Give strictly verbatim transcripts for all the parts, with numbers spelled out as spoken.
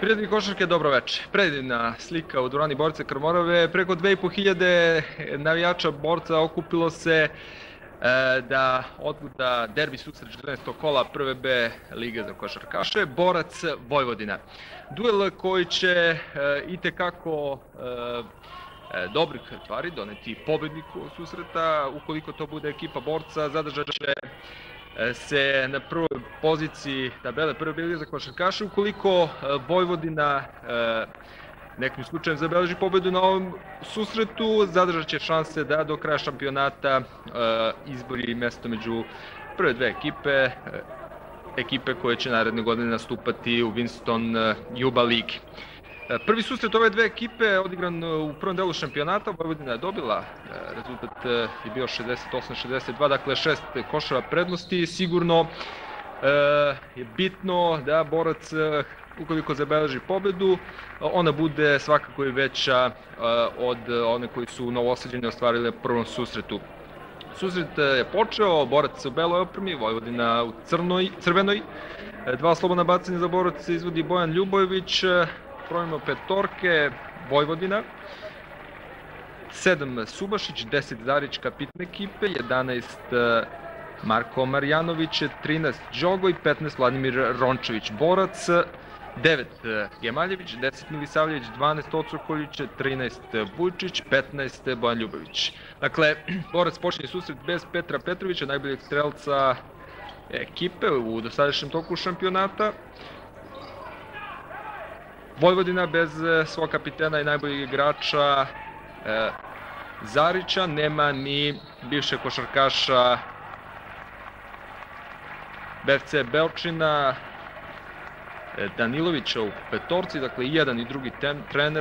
Prijatelji košarke, dobro večer. Predivna slika u dvorani Borca Krmorave. Preko dve i po hiljade navijača Borca okupilo se da odluda derbi susret četrnaestog kola prve B lige za košarkaše, Borac Vojvodina. Duel koji će itekako dobrih stvari doneti pobedniku susreta. Ukoliko to bude ekipa Borca, zadržat će se na prvoj poziciji tabele prve B lige za košarkaše. Ukoliko Vojvodina nekim slučajem zabeleži pobedu na ovom susretu, zadržat će šanse da do kraja šampionata izbori mesto među prve dve ekipe, ekipe koje će naredne godine nastupati u Winston Juba ligi. Prvi susret ove dve ekipe odigran u prvom delu šampionata. Vojvodina je dobila, rezultat je bio šezdeset osam šezdeset dva, dakle šest koševa prednosti. Sigurno je bitno da Borac, ukoliko zabeleži pobedu, ona bude svakako i veća od one koji su Novosađani ostvarili u prvom susretu. Susret je počeo, Borac u beloj opremi, Vojvodina u crvenoj. Dva slobodna bacanja za Borac izvodi Bojan Ljubojević, brojimo petorke Vojvodina, sedam Subašić, deset Zarić, kapitan ekipe, jedanaest Marko Marjanović, trinaest Đogo i petnaest Vladimir Rončević. Borac, devet Gemaljević, deset Milisavljević, dvanaest Ocokoljić, trinaest Vujčić, petnaest Bojan Ljubović. Dakle, Borac počinje susret bez Petra Petrovića, najboljeg strelca ekipe u dosadašnjem toku šampionata. Vojvodina bez svog kapitena i najboljeg igrača Zarića, nema ni bivšeg košarkaša B F C Belčina Danilovića u petorci, dakle i jedan i drugi trener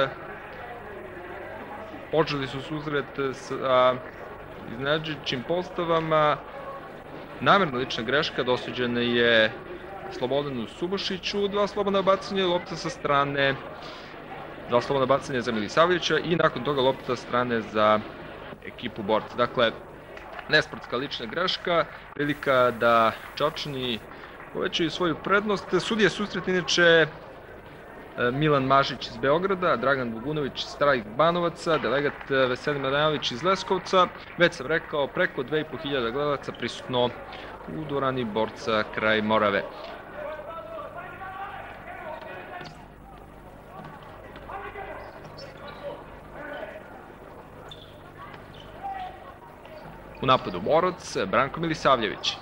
počeli su susret sa iznenađujućim postavama. Namerna lična greška, dosuđena je Slobodanu Subašiću, dva slobodna bacanja, lopta sa strane, dva slobodna bacanja za Milisavljevića i nakon toga lopta sa strane za ekipu Borca. Dakle, nesportska lična greška, prilika da Čačani povećaju svoju prednost. Sudije susret inače Milan Mažić iz Beograda, Dragan Bogunović iz Starih Banovaca, delegat Veselin Marjanović iz Leskovca. Već sam rekao, preko dve i po hiljade gledalaca prisutno u dvorani Borca kraj Morave. U napadu Borac, Branko Milisavljević.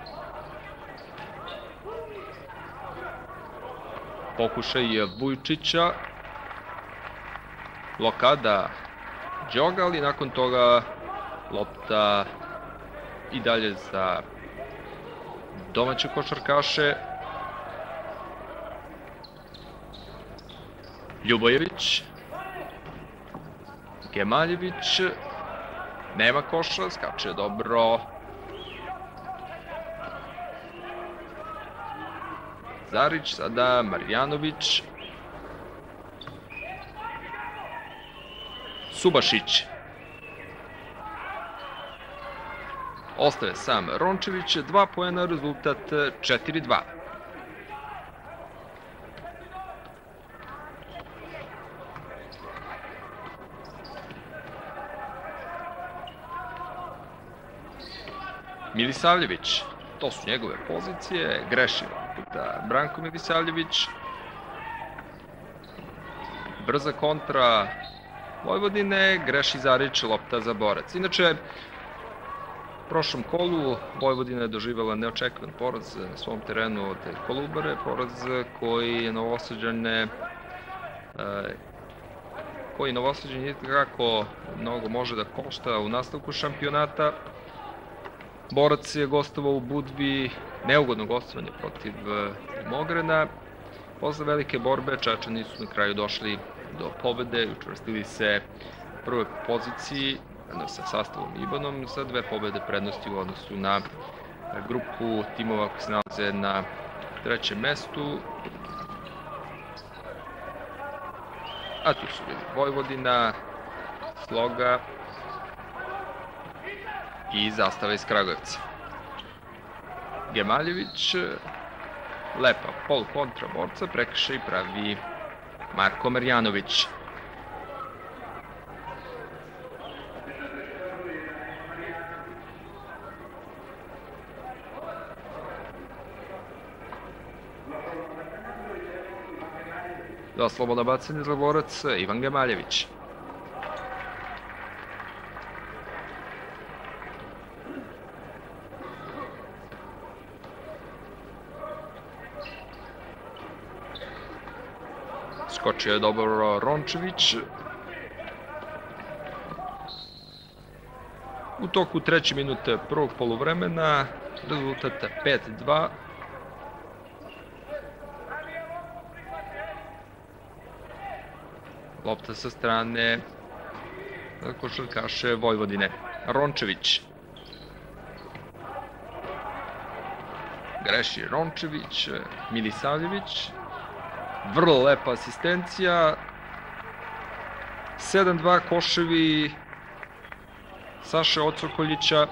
Pokušaj Vujčića. Blokada Đoga, ali nakon toga lopta i dalje za domaće košarkaše. Ljubojević. Gemaljević. Nema koša, skače dobro. Zarić, sada Marjanović. Subašić. Ostaje sam Rončević, dva poena, rezultat četiri dva. Milisavljević, to su njegove pozicije, greši puta Branko Milisavljević. Brza kontra Vojvodine, greši Zarić, lopta za Borac. Inače, u prošlom kolu Vojvodina je doživjela neočekivan poraz na svom terenu od Kolubare, poraz koji je Novosađane koji Novosađane itekako mnogo može da košta u nastavku šampionata. Borac je gostovao u Budvi, neugodno gostovanje protiv Mogrena. Posle velike borbe Čačani su na kraju došli do pobede i učvrstili se u prvoj poziciji sa sastavom Ibanom sa dve pobede prednosti u odnosu na grupu timova koji se nalaze na trećem mestu. A tu su bili Vojvodina, Sloga i Zastava iz Kragujevca. Gemaljević, lepa pol kontra borca, prekršaj pravi Marko Marjanović. Za slobodno bacanje za borac Ivan Gemaljević. Skočio je dobro Rončević. U toku treće minute prvog poluvremena, rezultat pet dva. Lopta sa strane košarkaše Vojvodine. Rončević. Greši Rončević, Milisavljević. Vrlo lepa asistencija. sedam dva koševi Saše Ocokoljića.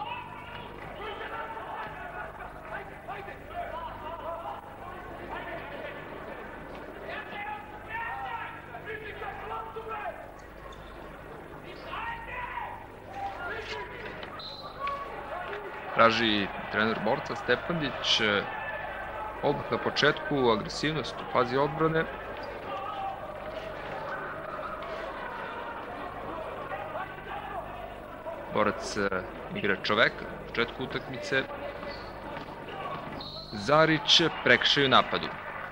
Traži trener borca Stepandić odmah na početku agresivnost u fazi odbrane. Borac igra čoveka na početku utakmice. Zarić prekršaj u napadu.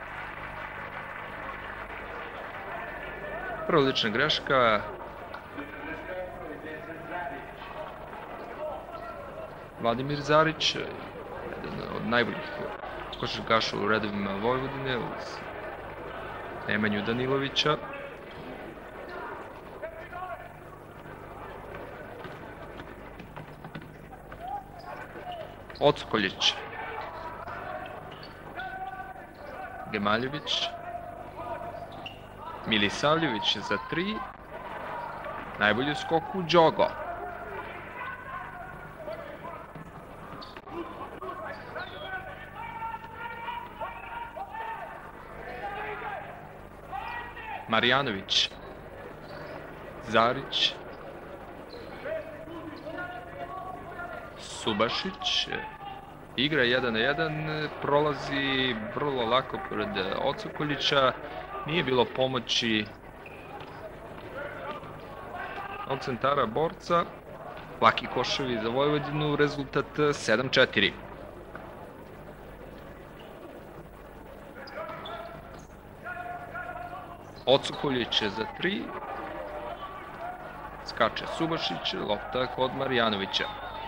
Prva lična greška. Vladimir Zarić, jedan od najboljih košarkaša u redovima Vojvodine uz Nemanju Danilovića. Ockoljić. Gemaljević. Milisavljević za tri. Najbolji skok u Đogo. Marjanović. Zarić. Subašić. Igra jedan na jedan, prolazi vrlo lako pored Ocokoljića. Nije bilo pomoći od centara borca. Laki koševi za Vojvodinu, rezultat sedam četiri. Ocokoljić za tri. Skače Subašić, lopta kod Marjanovića.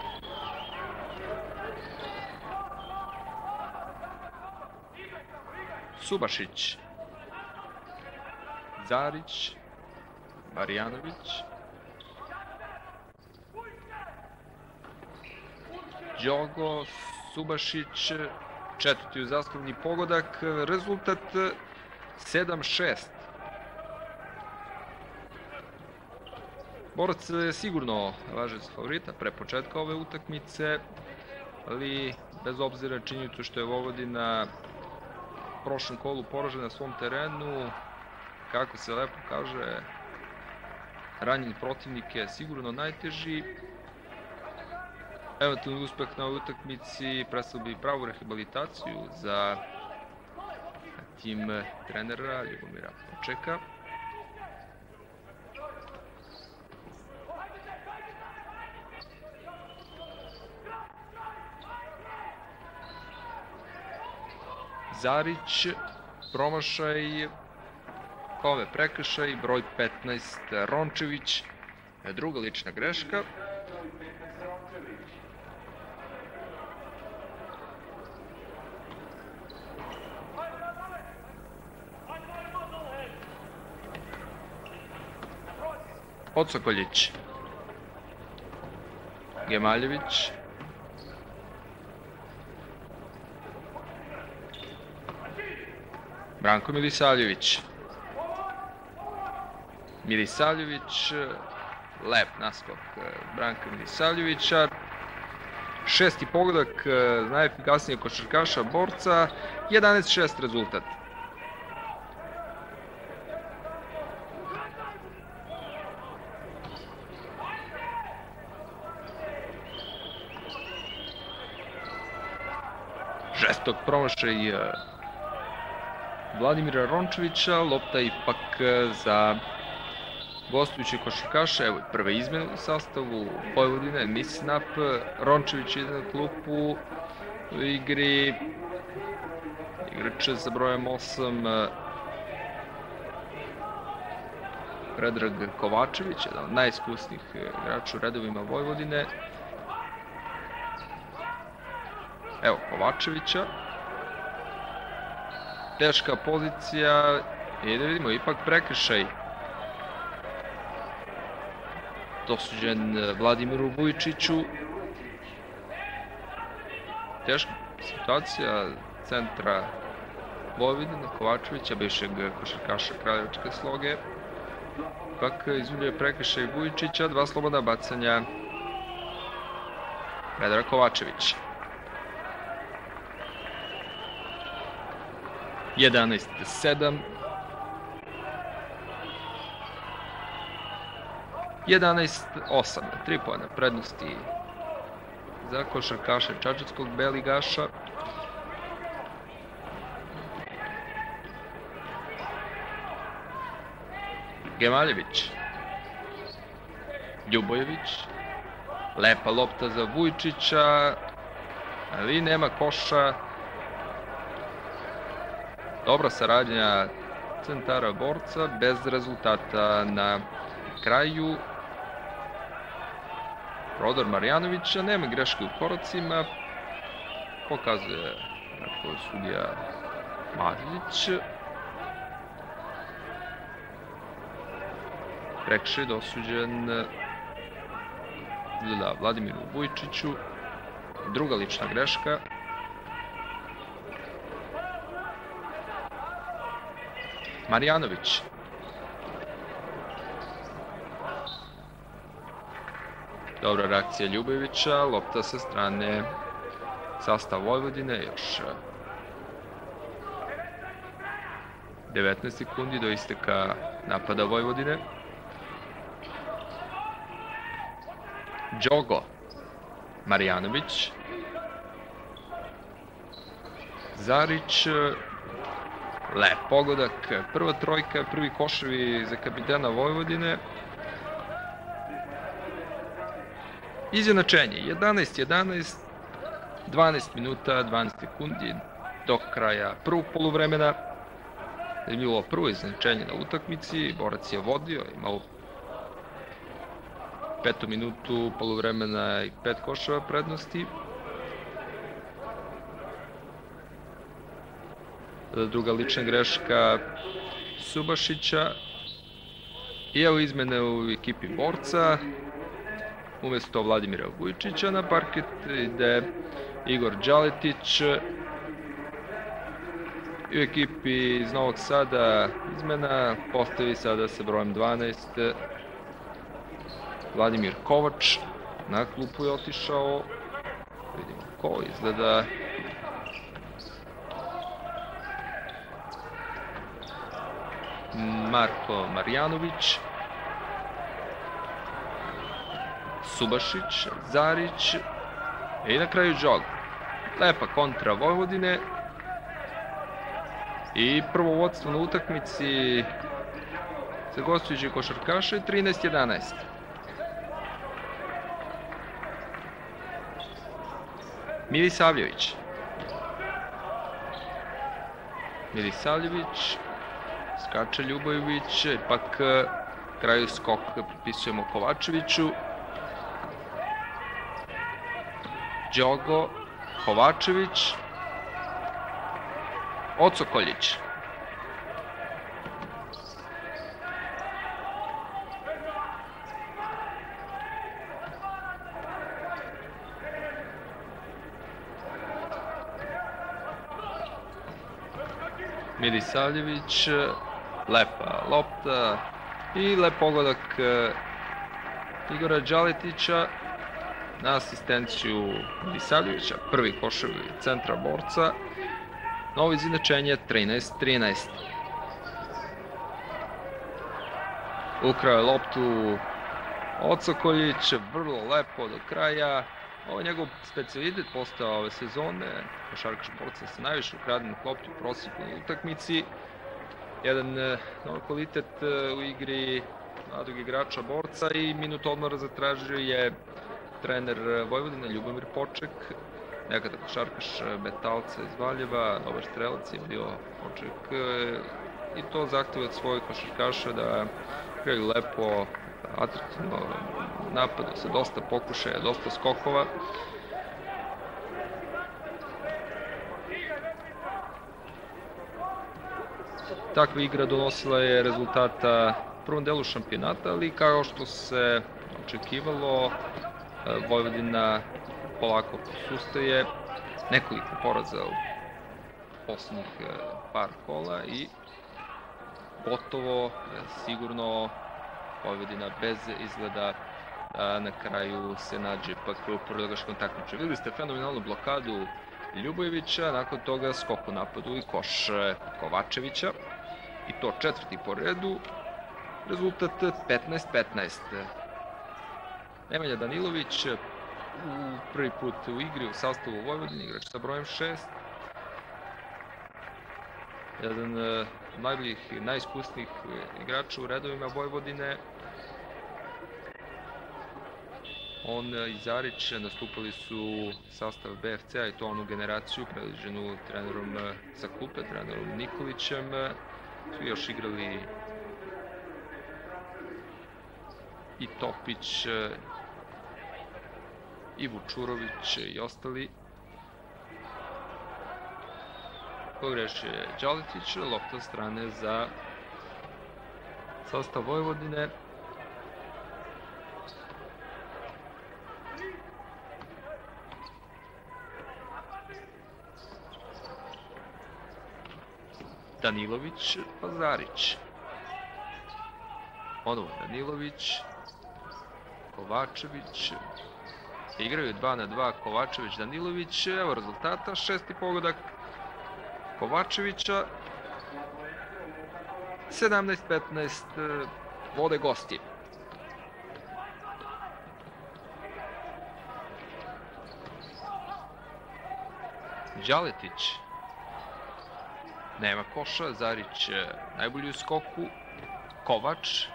Subašić. Zarić. Marjanović. Đogo, Subašić, četvrti uzastopni pogodak, rezultat sedam šest. Borac je sigurno važan za favorita pre početka ove utakmice, ali bez obzira činjenicu što je Vojvodina u prošlom kolu poražena na svom terenu, kako se lepo kaže, ranjen protivnik je sigurno najteži. Eventualni uspeh na ovoj utakmici predstavlja bi pravu rehabilitaciju za tim trenera Ljubomira Počeka. Zarić, promašaj, kome prekršaj, broj petnaest Rončević, druga lična greška. Ocokoljić. Gemaljević. Branko Milisavljević. Milisavljević, lep naskok Branka Milisavljevića. Šesti pogodak za najefikasnijeg košarkaša borca, jedanaest šest rezultat. Žestok promašaj Vladimira Rončevića, lopta ipak za gostujući košarkaša. Evo i prve izmene u sastavu Vojvodine, Misnap, Rončević ide na klupu u igri, igrač sa brojem osam, Predrag Kovačević, jedan od najiskusnijih igrača u redovima Vojvodine. Evo Kovačevića. Teška pozicija i da vidimo ipak prekršaj. Dosuđen Vladimiru Vujčiću. Teška situacija centra Vojvodine, Kovačevića, bivšeg košarkaša kraljevačke sloge. Ipak izvoljuje prekršaj Vujčića, dva slobodna bacanja Predraga Kovačevića. jedanaest sedam. jedanaest osam. tri poena prednosti za košarkaše čačanskog Beligaša. Gemaljević. Ljubojević. Lepa lopta za Vujčića, ali nema koša. Dobra saradnja centara borca, bez rezultata na kraju. Prodor Marjanovića, nema greške u koracima, pokazuje kako je sudija Matić. Prekršaj dosuđen da Vladimiru Vujčiću, druga lična greška. Marjanović. Dobra reakcija Ljubojevića, lopta sa strane sastav Vojvodine, još devetnaest sekundi do isteka napada Vojvodine. Đogo. Marjanović. Zarić. Lep pogodak, prva trojka, prvi koševi za kapitena Vojvodine. Izjednačenje, jedanaest jedanaest, dvanaest minuta, dvanaest sekundi do kraja prvog poluvremena. Je bilo prvo izjednačenje na utakmici, borac je vodio, imao petu minutu poluvremena i pet koševa prednosti. Druga lična greška Subašića. I evo izmene u ekipi borca. Umesto Vladimira Vujčića na parket ide Igor Đaletić. I u ekipi iz Novog Sada izmena postavi sada sa brojem dvanaest Vladimir Kovač. Na klupu je otišao. Vidimo ko izgleda. Marko Marjanović, Subašić, Zarić i na kraju Đogo. Lepa kontra Vojvodine i prvo vodstvo na utakmici za gostujući košarkaše trinaest jedanaest. Milisavljević. Milisavljević. Skače Ljubojević, ipak kraju skok pripisujemo Kovačeviću. Đogo, Kovačević, Ocokoljić. Milisavljević, lepa lopta i lep pogodak Igora Đaletića. na asistenciju Milisavljevića, prvi koševi centra borca. Novo izjednačenje trinaest trinaest. Ukrao je loptu Ocokoljić, vrlo lepo do kraja. Ovo je njegov specijalitet postao ove sezone, košarkaš borca sa najviše ukradenih lopti u prosjeku na utakmici. Jedan novi kvalitet u igri mladog igrača borca i minut odmora zatražio je trener Vojvodine Ljubomir Poček, nekada košarkaš Betalca iz Valjeva, dobar strelac je bio Poček i to zahteva od svojih košarkaša da igraju lepo, atraktivno napadu sa dosta pokušaja, dosta skokova. Takva igra donosila je rezultata u prvom delu šampionata, ali kao što se očekivalo, Vojvodina polako posustaje, nekoliko poraza u poslednjih par kola i gotovo sigurno Vojvodina bez izgleda da na kraju se nađe pak u prvodogaškom takmičenju. Videli ste fenomenalnu blokadu Ljubojevića, nakon toga skok u napadu i koš Kovačevića i to četvrti po redu, rezultat petnaest petnaest. Nemanja Danilović u prvi put u igri u sastavu Vojvodine, igrač sa brojem šest. Jedan od najboljih i najiskusnijih igrača u redovima Vojvodine. On i Zarić nastupali su sastav B F C-a i to onu generaciju predviđenu trenerom sa klupe, trenerom Nikolićem. Su još igrali i Topić, i Vučurović i ostali. Pogrešio je Đaletić, lopta strane za sastav Vojvodine. Danilović, pa Zarić. Ponovo Danilović, Kovačević. Igraju dva na dva Kovačević, Danilović. Evo rezultata, šesti pogodak Kovačevića. sedamnaest petnaest vode gosti. Đaletić. Nema koša, Zarić najbolji u skoku, Kovač.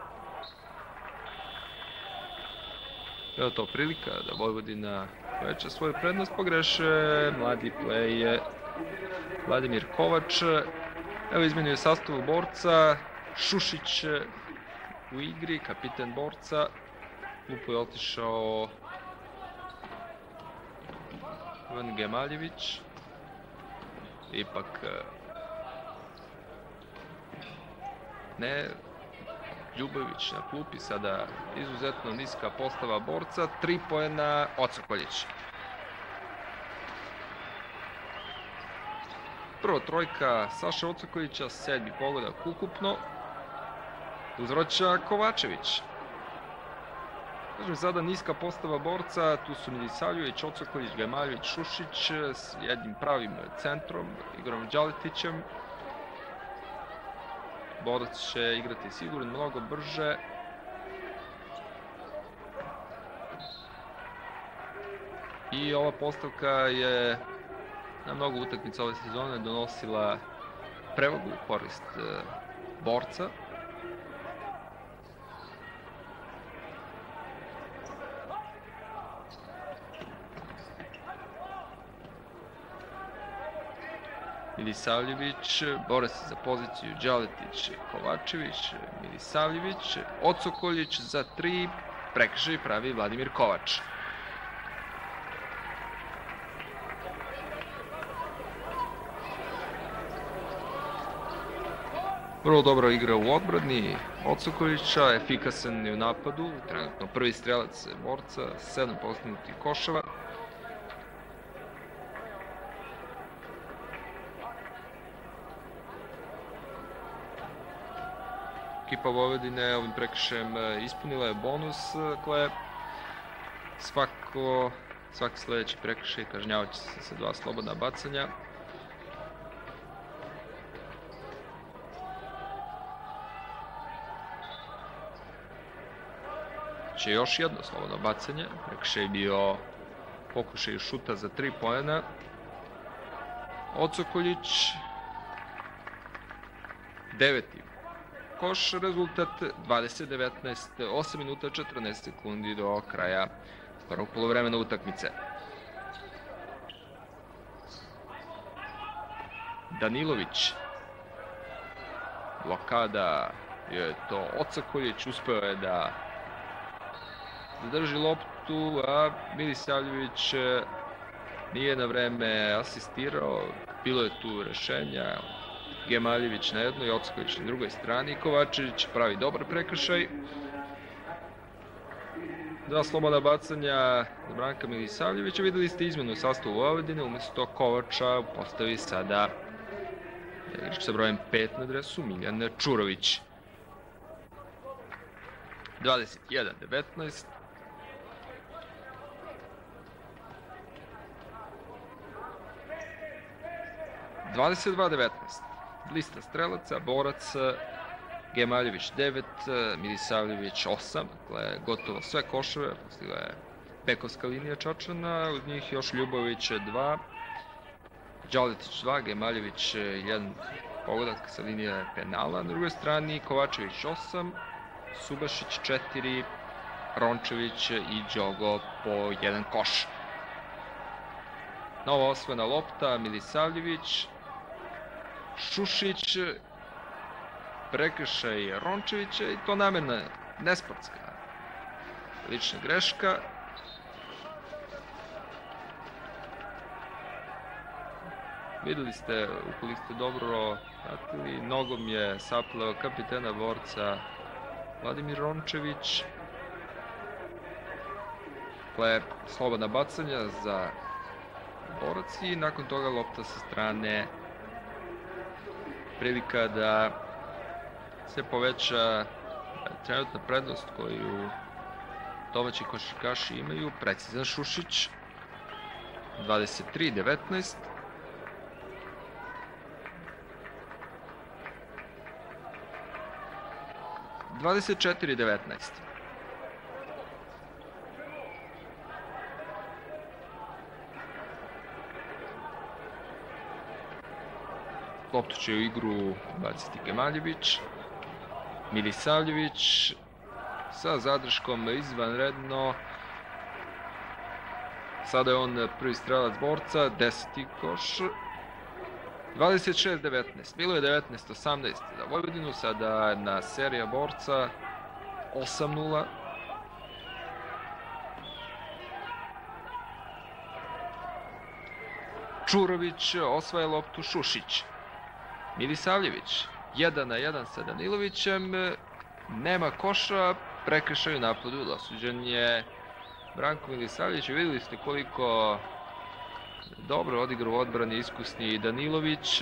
Evo to prilika da Vojvodina poveća svoju prednost, pogreše mladi play Vladimir Kovač. Evo izmenio je sastavu borca, Šušić u igri, kapiten borca. Klupu je otišao Ivan Gemaljević. Ipak ne, Ljubojević na klupi, sada izuzetno niska postava borca, tri poena Ocokoljić. Prvo trojka Saša Ocokoljića, sedmi pogodak ukupno, uzvraća Kovačević. Kažem, sada niska postava borca, tu su Milisavljević, Ocokoljić, Gemaljević, Šušić s jednim pravim centrom, Igorom Đaletićem. Borac će igrati sigurno mnogo brže. I ova postavka je na mnogo utakmica ove sezone donosila prevagu u korist borca. Milisavljević, bore se za poziciju Đaletić, Kovačević, Milisavljević, Ocokoljić za tri, prekršaj pravi Vladimir Kovač. Vrlo dobro igra u odbrani Ocokoljića, efikasan je u napadu, trenutno prvi strelac borca, sedam postignutih koševa. Ekipa Vojvodine ovim prekršajem ispunila je bonus, dakle Svako, svaki sljedeći prekršaj kažnjavat će se sa dva slobodna bacanja. Će još jedno slobodno bacanje. Prekršaj je bio pokušaj šuta za tri poena. Ocokoljić. Deveti koš, rezultat dvadeset devetnaest, osam minuta četrnaest sekundi do kraja prvog poluvremena utakmice. Danilović. Blokada je to Ocokoljić, uspeo je da zadrži loptu, a Milisavljević nije na vreme asistirao, bilo je tu rešenja. Gemaljević na jednoj, Ocokoljić na drugoj strani. Kovačević pravi dobar prekršaj. Dva slobodna bacanja za Branka Milisavljevića. Videli ste izmenu u sastavu Vojvodine. Umjesto Kovača postavi sada igrač sa brojem pet na dresu, Miljan Čurović. dvadeset jedan devetnaest. dvadeset dva devetnaest. Lista strelaca, Borac, Gemaljević devet, Milisavljević osam, dakle gotovo sve koševe, postigla je bekovska linija Čačana, uz njih još Ljubović dva, Đaletić dva, Gemaljević jedan pogodak sa linije penala, na drugoj strani Kovačević osam, Subašić četiri, Rončević i Đogo po jedan koš. Nova osvojena lopta, Milisavljević, Šušić, prekršaj Rončevića i to namerna, nesportska lična greška. Videli ste, ukoliko ste dobro pratili, nogom je sapleo kapitena borca Vladimir Rončević. Dakle, slobodna bacanja za Borac i nakon toga lopta sa strane, prilika da se poveća trenutna prednost koju domaći košarkaši imaju. Precizan Šušić, dvadeset tri devetnaest. dvadeset četiri devetnaest. Loptu će u igru baciti Gemaljević. Milisavljević sa zadrškom izvanredno. Sada je on prvi strelac Borca, deseti koš. dvadeset šest devetnaest. Bilo je devetnaest osamnaest za Vojvodinu, sada na serija Borca osam nula. Čurović osvaja loptu, Šušić. Milisavljević jedan na jedan sa Danilovićem, nema koša, prekršaj u napadu, dosuđen je Branko Milisavljević. Vidjeli ste koliko dobro odigrao u odbrani iskusni Danilović.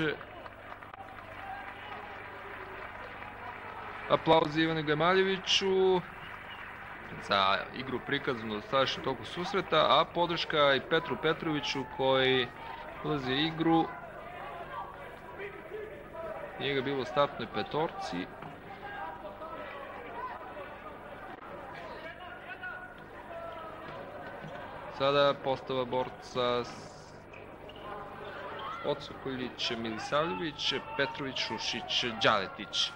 Aplauz Ivanu Gemaljeviću za igru prikazanu u dosadašnjem toku susreta, a podrška i Petru Petroviću koji ulazi u igru. Nije ga bilo u startnoj petorci. Sada postava Borca Ocokoljić, Milisavljević, Petrović, Šušić, Đaletić.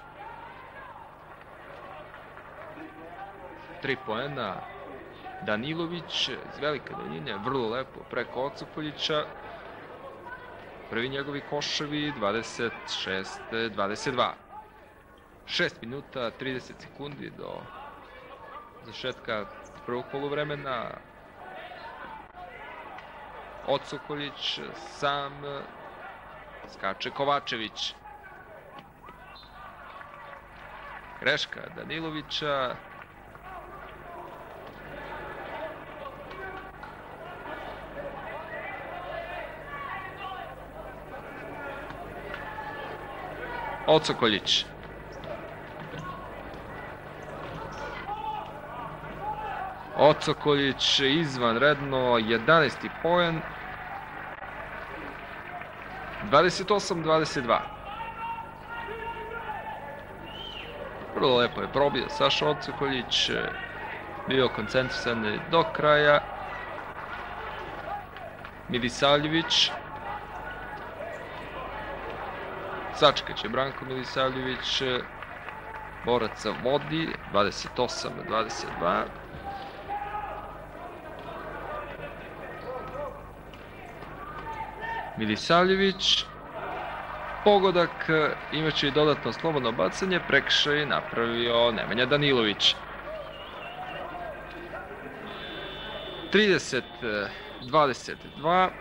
Tri poena Danilović iz velike daljine, vrlo lepo preko Ocokoljića. Prvi njegovi koševi, dvadeset šest dvadeset dva. šest minuta, trideset sekundi do završetka prvog poluvremena. Ocokoljić sam, skače Kovačević. Greška Danilovića. Ocokoljić izvanredno, jedanaesti poen. dvadeset osam dvadeset dva. Vrlo lepo je probio Saša Ocokoljić, bio koncentrisan do kraja. Milisavljević. Sačekat će Branko Milisavljević. Boraca vodi, dvadeset osam dvadeset dva. Milisavljević. Pogodak, imaće i dodatno slobodno bacanje, prekršaj napravio Nemanja Danilović. trideset dvadeset dva.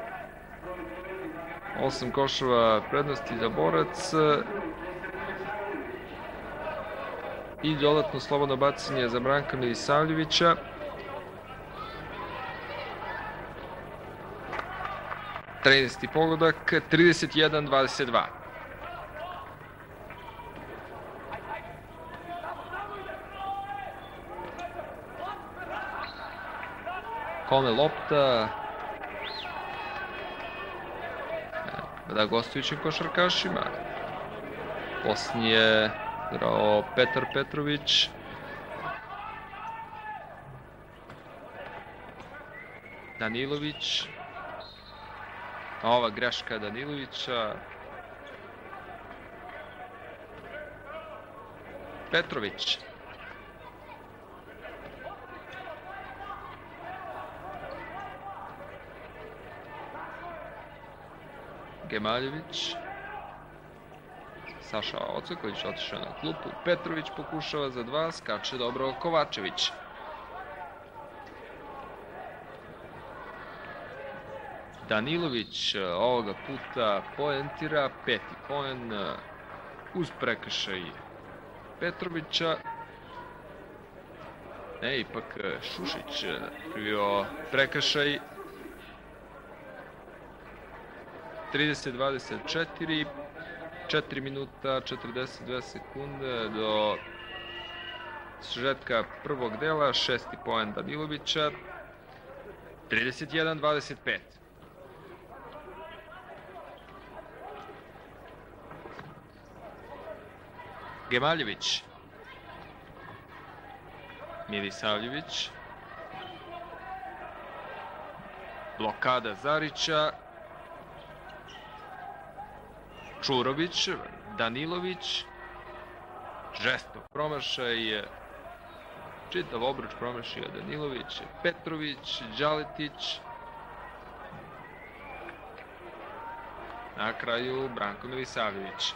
osam koševa prednosti za Borac. I dodatno slobodno bacanje za Branka Milisavljevića. trinaesti pogodak, trideset jedan dvadeset dva. Kome lopta da gostujućim košarkašima. Posljednji je igrao Petar Petrović. Danilović. Ova greška Danilovića. Petrović. Gemaljević. Saša Ocokoljić otišao na klupu. Petrović pokušava za dva, skače dobro Kovačević. Danilović ovoga puta poentira, peti poen uz prekršaj Petrovića. Ne, ipak Šušić privio prekršaj. trideset dvadeset četiri, četiri minuta četrdeset dve sekunde do svršetka prvog dela, šesti poen Danilovića, trideset jedan dvadeset pet. Gemaljević. Milisavljević. Blokada Zarića. Čurović, Danilović, žestok promašaj, čitav obruč promašio Danilović, Petrović, Đaletić, na kraju Branko Milisavljević.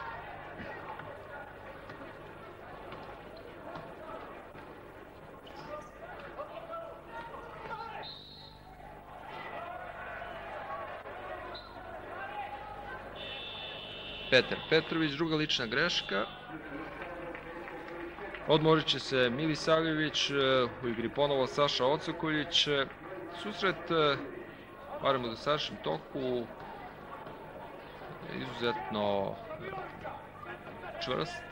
Petar Petrović, druga lična greška. Odmorit će se Milisavljević, u igri ponovo Saša Ocokoljić. Susret, barem u dosadašnjem toku, izuzetno čvrst.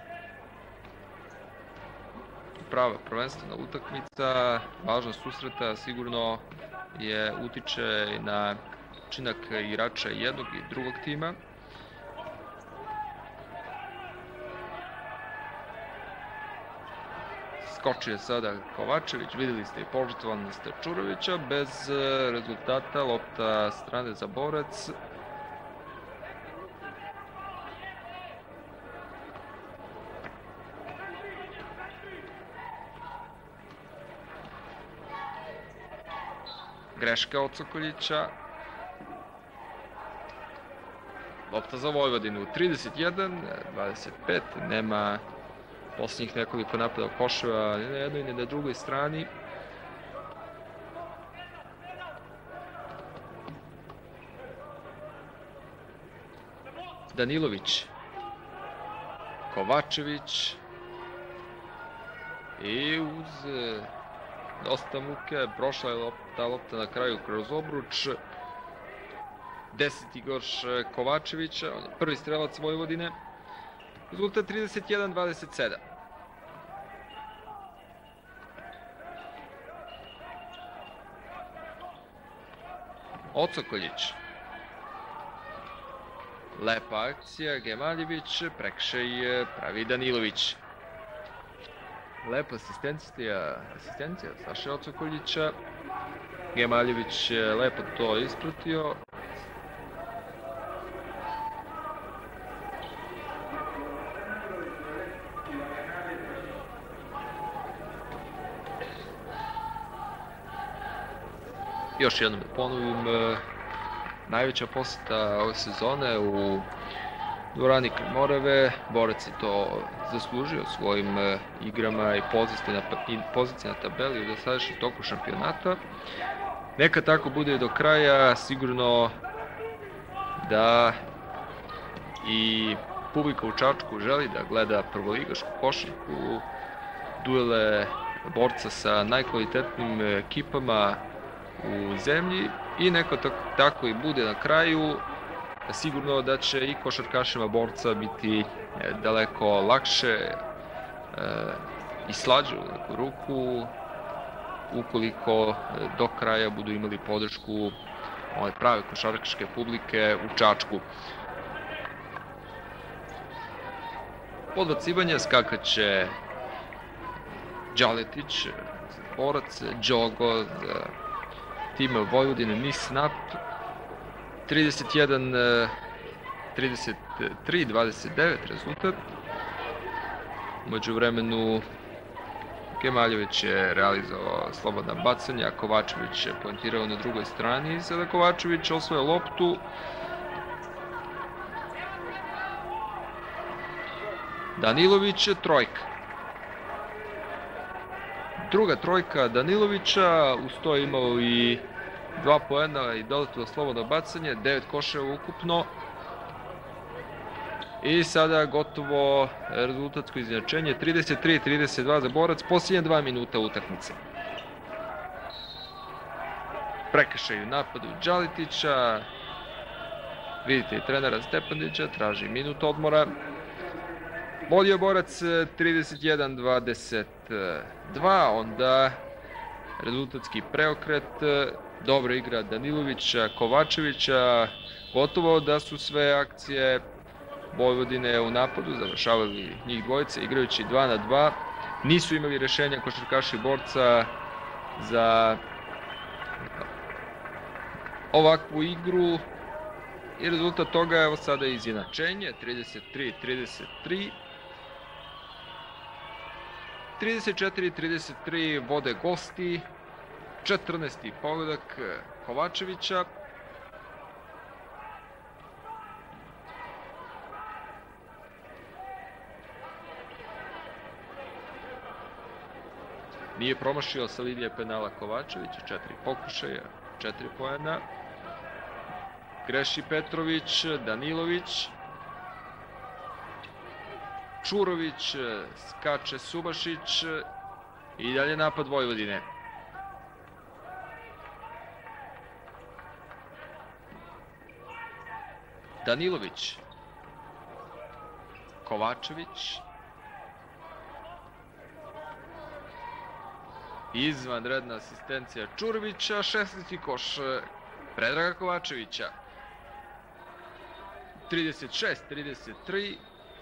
Prava prvenstvena utakmica, važnost susreta sigurno je utiče na učinak igrača jednog i drugog tima. Skočio je sada Kovačević, vidjeli ste i požrtvovan ste Čurovića, bez rezultata, lopta strane za Borac. Greška Ocokoljića. Lopta za Vojvodinu, trideset jedan dvadeset pet, nema posljednjih nekoliko napada koševa ni na jednoj ni na drugoj strani. Danilović, Kovačević i uz dosta muke prošla je ta lopta na kraju kroz obruč. Deseti goš Kovačevića, on je prvi strelac Vojvodine. Rezultat trideset jedan dvadeset sedam. Osokoljić. Lepa akcija, Gemaljević, prekršaj pravi Danilović. Lepa asistencija, asistencija Saše Osokoljića. Gemaljević je lepo to ispratio. Još jednom da ponovim, najveća poseta ove sezone u dvorani Krmorave. Borac je to zaslužio svojim igrama i pozicije na tabeli u dosadašnjem toku šampionata. Neka tako bude do kraja, sigurno da i publika u Čačku želi da gleda prvoligašku košarku, duele borca sa najkvalitetnijim ekipama u zemlji i neko tako i bude na kraju. Sigurno da će i košarkašima borca biti daleko lakše i slađe u neku ruku ukoliko do kraja budu imali podršku ove prave košarkaške publike u Čačku. Podbacivanje skakaće Đaletić, borac, Đogo za tim Vojvodine Nisnap. trideset jedan trideset tri dvadeset devet rezultat. Umeđu vremenu Gemaljević je realizovao slobodna bacanja, Kovačević je poentirao na drugoj strani i sada Kovačević osvoje loptu. Danilović trojka. Druga trojka Danilovića, uz to je imao i dva poena i dodatno slobodno bacanje, devet koševa ukupno. I sada gotovo rezultatsko izjednačenje, trideset tri trideset dva za Borac, posljednje dva minuta utakmice. Prekršaj u napadu Đaletića, vidite i trenera Stepanića, traži minut odmora. Bolji je Borac trideset jedan dvadeset dva, onda rezultatski preokret, dobra igra Danilovića, Kovačevića, gotovo da su sve akcije Vojvodine u napadu završavali njih dvojice igrajući dva na dva. Nisu imali rešenja košarkaši Borca za ovakvu igru i rezultat toga je evo sada izjednačenje, trideset tri trideset tri. trideset četiri trideset tri vode gosti, četrnaesti pogodak Kovačevića. Nije promašio sa linije penala Kovačevića, četiri pokušaja, četiri poena. Greši Petrović, Danilović. Čurović, skače Subašić i dalje napad Vojvodine. Danilović, Kovačević, izvanredna asistencija Čurovića, šesnaesti koš Predraga Kovačevića. trideset šest trideset tri.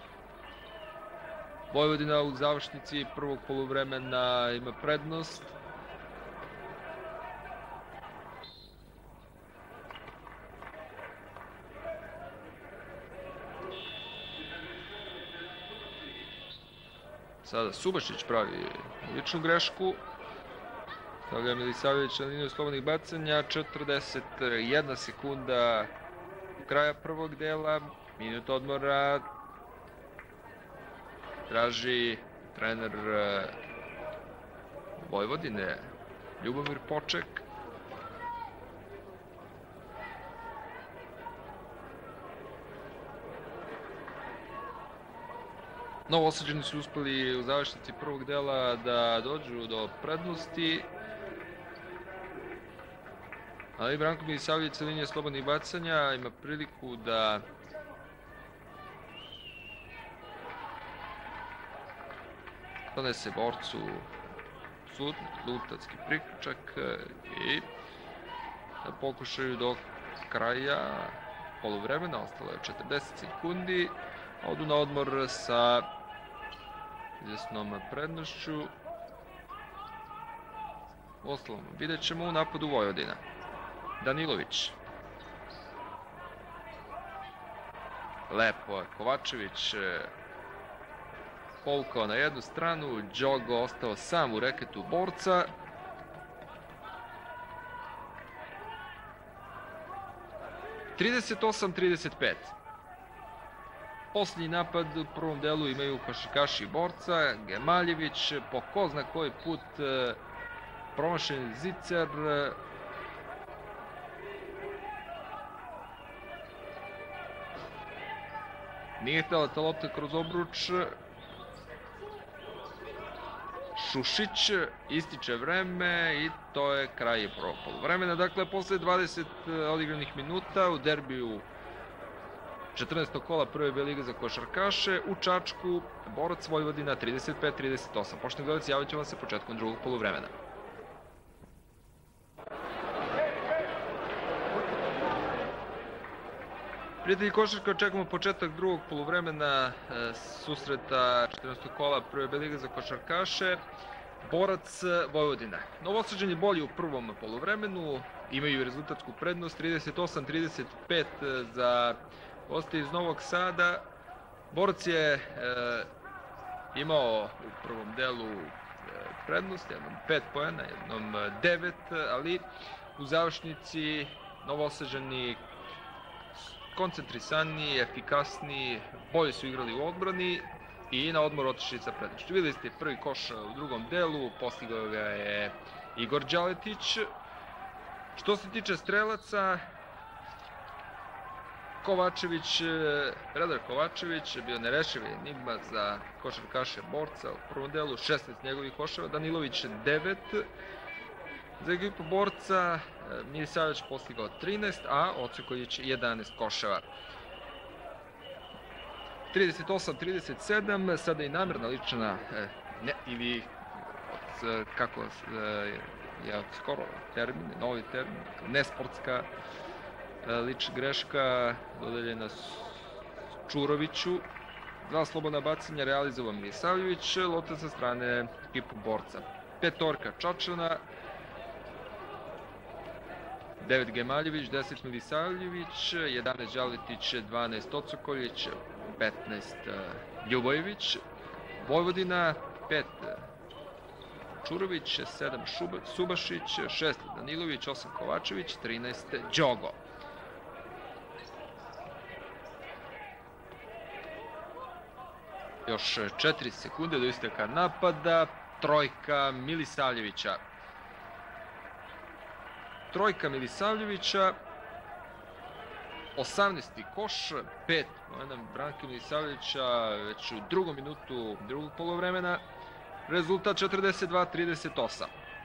Vojvodina u završnici prvog poluvremena ima prednost. Sada Subašić pravi ličnu grešku. Stavlja Milisavljević na liniju slobodnih bacanja. četrdeset jedna sekunda kraja prvog dela. Minut odmora. Traži trener Vojvodine Ljubomir Poček. Novosađeni su uspeli u završnici prvog dela da dođu do prednosti. Ali Branko Milisavljević sa linije slobodnih bacanja ima priliku da donese Borcu rezultatski priključak i pokušaju do kraja poluvremena, ostalo je četrdeset sekundi, odu na odmor sa izvesnom prednošću. Ostalom, vidjet ćemo u napadu Vojvodina. Danilović. Lepo je Kovačević povukao na jednu stranu, Đogo ostao sam u reketu borca. trideset osam trideset pet. Posljednji napad u prvom delu imaju košarkaši borca. Gemaljević, po ko zna koji put promašen zicer. Nije htjela ta lopta kroz obruč. Šušić, ističe vreme i to je kraj prvog poluvremena. Dakle, posle dvadeset odigranih minuta u derbiju četrnaestog kola prve B lige za košarkaše u Čačku, Borac Vojvodina trideset pet trideset osam. Poštovani gledalci, javit ću vam se početkom drugog poluvremena. Prijatelji košarka, očekujemo početak drugog poluvremena susreta četrnaestog kola prve B lige za košarkaše, Borac Vojvodina. Novosađani bolji u prvom poluvremenu, imaju rezultatsku prednost trideset osam trideset pet za goste iz Novog Sada. Borac je e, imao u prvom delu e, prednost, jednom pet poena, jednom devet, ali u završnici Novosađani koncentrisaniji, efikasniji, bolje su igrali u odbrani i na odmor otišli sa prednošću. Videli ste prvi koš u drugom delu, postigao ga je Igor Đaletić. Što se tiče strelaca, Kovačević, Redar Kovačević je bio nerešiv enigma za košarkaše Borca u prvom delu, šesnaest njegovih koševa, Danilović devet. Za ekipu Borca Milisavljević postigao trinaest, a Ocekoljić jedanaest koševa. trideset osam trideset sedam, sada i namerna lična, ne, ili od, kako je od skoro termin, novi termin, nesportska lična greška dodeljena Čuroviću. Dva slobodna bacanja realizovao Milisavljević, lopta sa strane ekipu Borca. Petorka Čačana, devet Gemaljević, deset Milisavljević, jedanaest Đaletić, dvanaest Ocokoljić, petnaest Ljubojević. Vojvodina, pet Čurović, sedam Subašić, šest Danilović, osam Kovačević, trinaest Đogo. Još četiri sekunde do isteka napada, trojka Milisavljevića. Trojka Milisavljevića, osamnaesti koš, pet poena Branke Milisavljevića već u drugom minutu drugog poluvremena. Rezultat četrdeset dva trideset osam.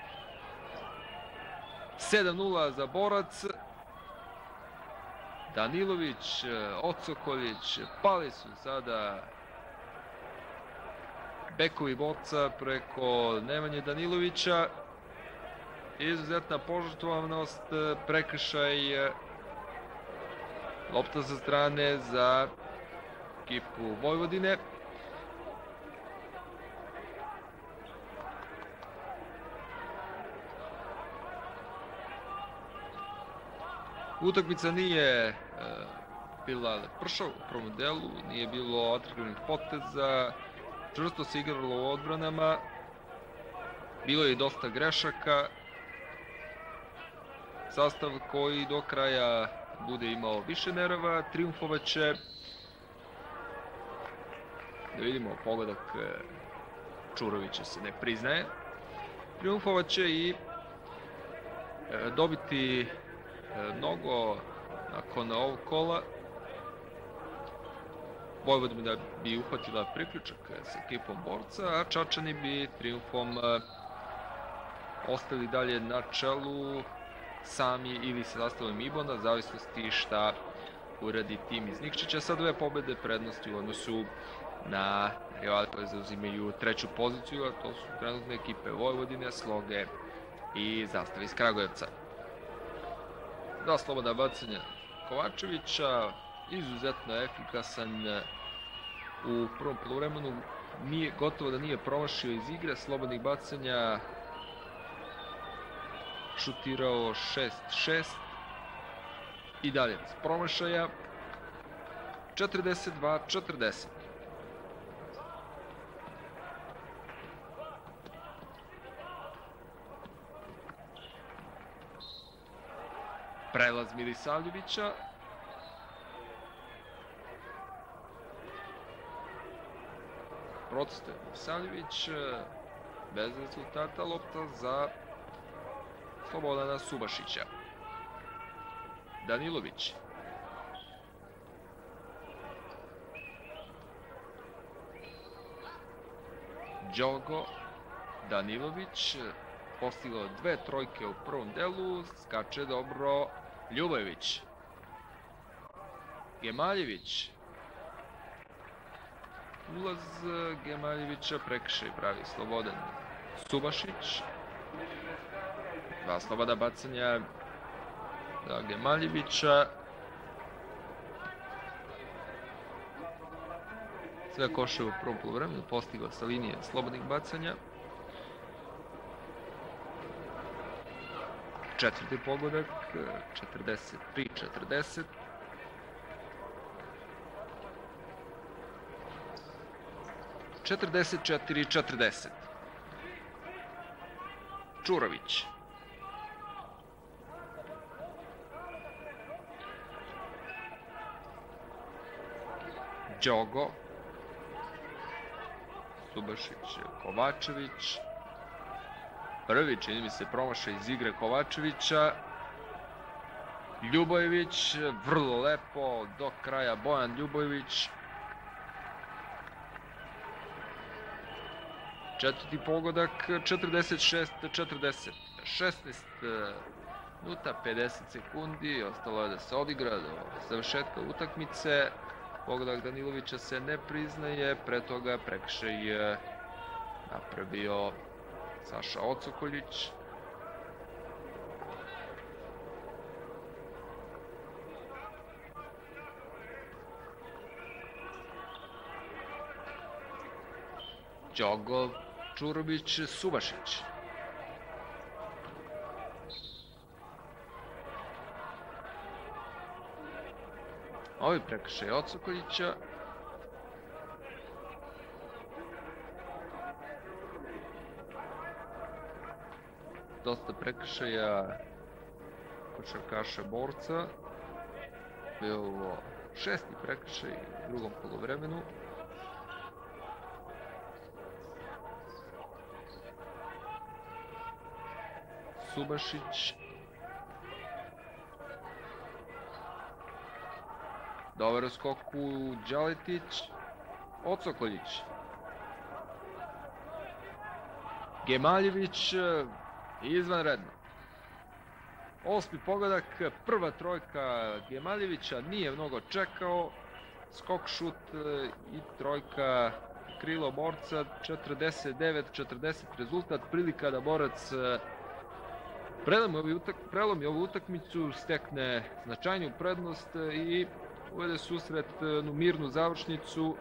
sedam nula za Borac. Danilović, Ocokoljić, pali su sada bekovi Borca preko Nemanje Danilovića. Izuzetna požrtvovanost, prekršaj, lopta sa strane za ekipu Vojvodine. Utakmica nije bila pršava u prvom delu, nije bilo atraktivnih poteza, čvrsto se igralo u odbranama, bilo je i dosta grešaka. Sastav koji do kraja bude imao više nerava, triumfovaće. Da vidimo, pogodak Čurovića se ne priznaje. Triumfovaće i dobiti mnogo nakon ovog kola. Vojvodina bi uhvatila priključak sa ekipom Borca, a Čačani bi triumfom ostali dalje na čelu sami ili sa sastavom Ibona, zavisnosti šta uradi tim iz Nikšića. Sad ove pobede prednosti u odnosu na rivale koje zauzimaju treću poziciju, a to su trenutne ekipe Vojvodine, Sloge i Zastave iz Kragujevca. Dva slobodna bacanja Kovačevića, izuzetno efikasan u prvom poluvremenu, nije, gotovo da nije promašio iz igre slobodnih bacanja, šutirao šest šest i dalje bez promašaja. četrdeset dva četrdeset. Prelaz Milisavljevića. Protestuje Milisavljević. Bez rezultata, lopta za Slobodana Subašića. Danilović. Đogo. Danilović. Postigao dve trojke u prvom delu. Skače dobro Ljubojević. Gemaljević. Ulaz Gemaljevića, prekršaj pravi Slobodan Subašić. Dva slobodna bacanja za Gemaljevića. Sve koše u prvom poluvremenu postigao sa linije slobodnih bacanja. Četvrti pogodak, četrdeset tri četrdeset. četrdeset četiri četrdeset. Čurović. Đogo. Subašić, Kovačević. Prvi, čini mi se, promašaj iz igre Kovačevića. Ljubojević, vrlo lepo, do kraja Bojan Ljubojević. Četvrti pogodak, četrdeset šest četrdeset. šesnaest minuta, pedeset sekundi, ostalo je da se odigra do završetka utakmice. Pogodak Danilovića se ne priznaje, pre toga prekršaj je napravio Saša Ocokoljić. Đogo, Čurović, Subašić. Ovi prekršaj Ocokoljića. Dosta prekršaja košarkaša Borca. Bio ovo šesti prekršaj u drugom poluvremenu. Subašić. Dobar skok u Đaletić. Ocokoljić. Gemaljević. Izvanredno. Osmi pogodak, prva trojka Gemaljevića, nije mnogo čekao. Skok, šut i trojka krilo Borca. četrdeset devet četrdeset rezultat. Prilika da Borac prelomi ovu utakmicu, stekne značajniju prednost i uvede susret u mirnu završnicu.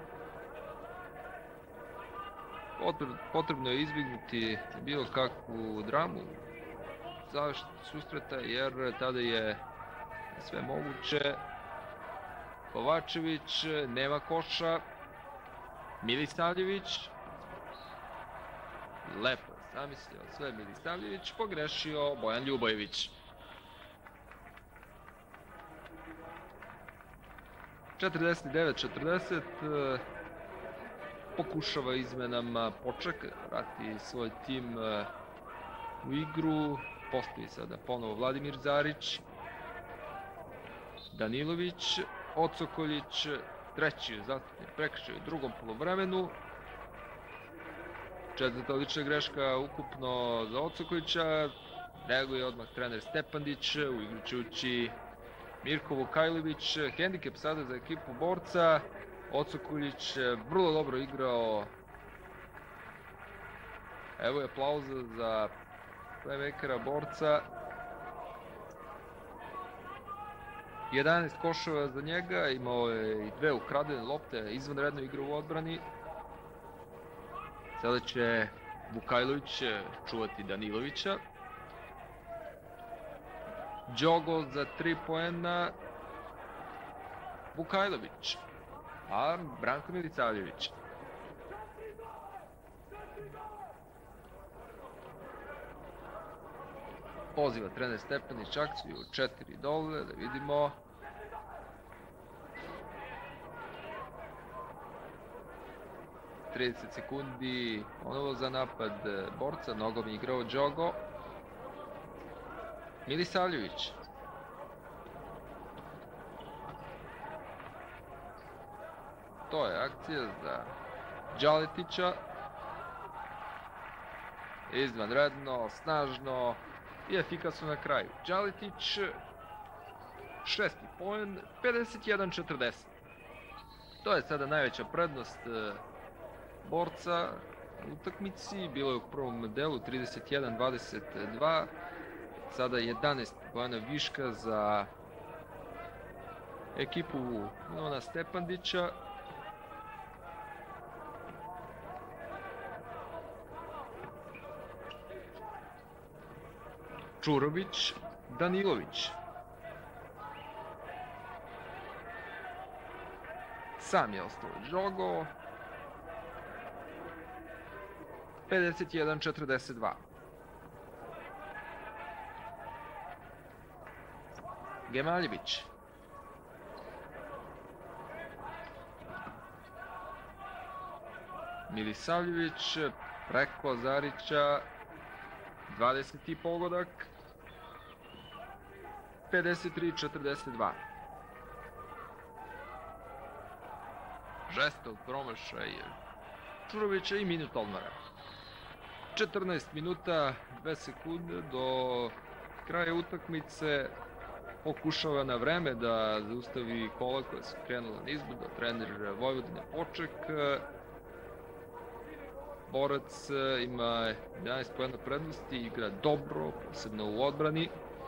Potrebno je izbjegnuti bilo kakvu dramu završnicu susreta, jer tada je sve moguće. Kovačević, nema koša. Milisavljević. Lepo je zamislio sve Milisavljević, pogrešio Bojan Ljubojević. četrdeset devet četrdeset. Pokušava izmenama Poček, vrati svoj tim u igru. Postavi sada ponovo Vladimir Zarić. Danilović, Ocokoljić, treći zastupnik prekršaj u drugom poluvremenu. Četvrta odlična greška ukupno za Ocokoljića. Reaguje odmah trener Stepandić, uključujući Mirko Vukajlović. Hendikep sada za ekipu Borca. Ocokoljić vrlo dobro igrao. Evo je aplauza za playmakera Borca. jedanaest koševa za njega, imao je i dve ukradene lopte, izvanrednu igru u odbrani. Sada će Vukajlović čuvati Danilovića. Đogo za tri poena. Vukajlović. A Branko Milisavljević. Poziva trener Stepanić akciju, četiri dole, da vidimo. trideset sekundi, ponovo za napad borca, nogom je igrao Đogo. Milisavljević. To je akcija za Đaletića. Izvanredno, snažno i efikasno na kraju. Đaletić, šesti poen, pedeset jedan četrdeset. To je sada najveća prednost borca u utakmici. Bilo je u prvom delu trideset jedan dvadeset dva. Sada jedanaest poena viška za ekipu Milana Stepandića. Čurović, Danilović. Sam je ostao Đogo. pedeset jedan četrdeset dva. Gemaljević. Milisavljević preko Zarića. dvadeseti pogodak. pedeset tri četrdeset dva. Žestok promašaj Čurovića i minut odmora. četrnaest minuta, dve sekunde do kraja utakmice. Pokušava na vreme da zaustavi kola koja se krenula nizbrdo, trener Vojvodine Poček. Borac ima jedanaest poena prednosti, igra dobro, posebno u odbrani.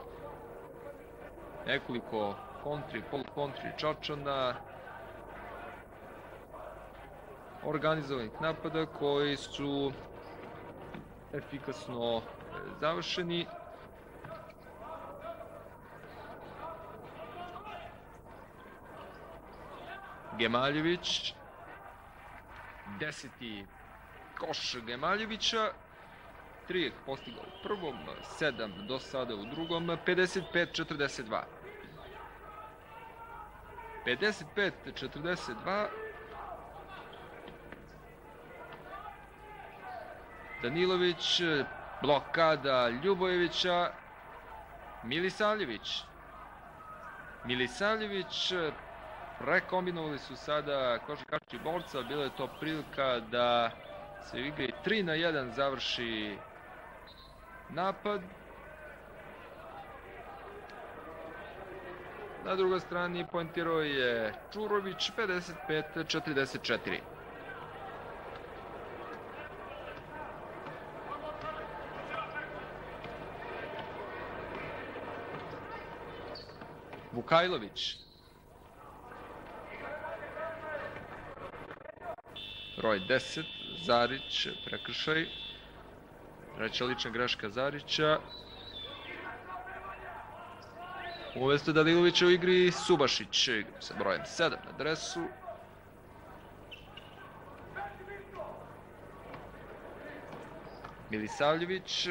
Nekoliko kontri, polukontri Čačana, organizovanih napada koji su efikasno završeni. Gemaljević, deseti koš Gemaljevića, Trijek postigao u prvom, sedam do sada u drugom, pedeset pet četrdeset dva. pedeset pet četrdeset dva. Danilović, blokada Ljubojevića, Milisavljević. Milisavljević, prekombinovali su sada košarkaši borca, bila je to prilika da se u igri tri na jedan završi napad. Na drugoj strani poentirao je Čurović, pedeset pet četrdeset četiri. Vukajlović. Broj deset, Zarić, prekršaj. Treća lična greška Zarića. Umesto Danilovića u igri Subašić sa brojem sedam na dresu. Milisavljević.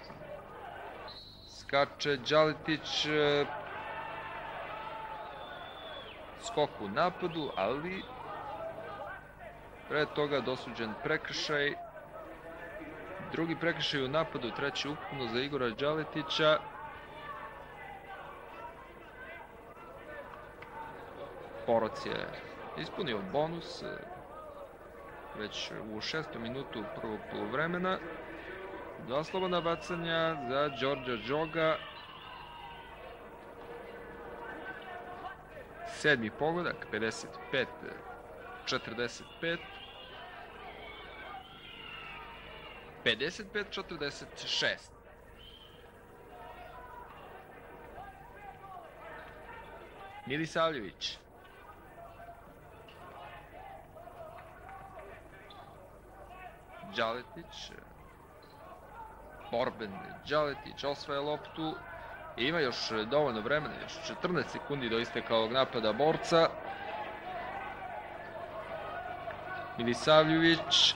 Skače Đaletić. Skok u napadu, ali pre toga dosuđen prekršaj. Drugi prekršaj u napadu, treći ukupno za Igora Đaletića. Poroc je ispunio bonus već u šestom minutu prvog poluvremena. Dva slobodna bacanja za Đorđa Đoga. Sedmi pogodak, pedeset pet četrdeset pet. pedeset pet četrdeset šest. Milisavljević. Đaletić. Borben Đaletić osvaja loptu. I ima još dovoljno vremena, još četrnaest sekundi do isteka ovog napada borca. Milisavljević.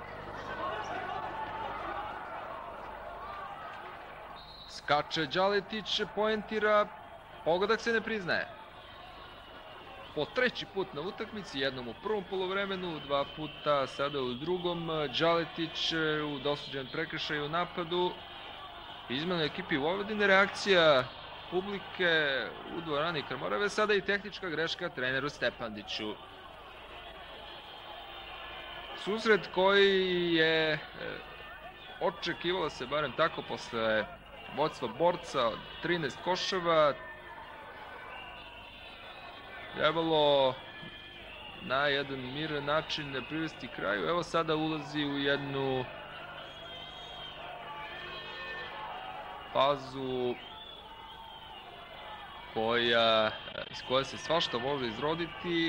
Skače Đaletić, poentira, pogodak se ne priznaje. Po treći put na utakmici, jednom u prvom poluvremenu, dva puta sada u drugom. Đaletić u dosuđen prekršaj u napadu. Izmena ekipi Vojvodine, reakcija publike u dvorani Krmorave, sada i tehnička greška treneru Stepandiću. Susret koji je očekivalo se barem tako posle vodstva borca od trinaest koševa, trebalo na jedan miran način privesti kraju. Evo sada ulazi u jednu fazu koja, iz koje se svašta može izroditi.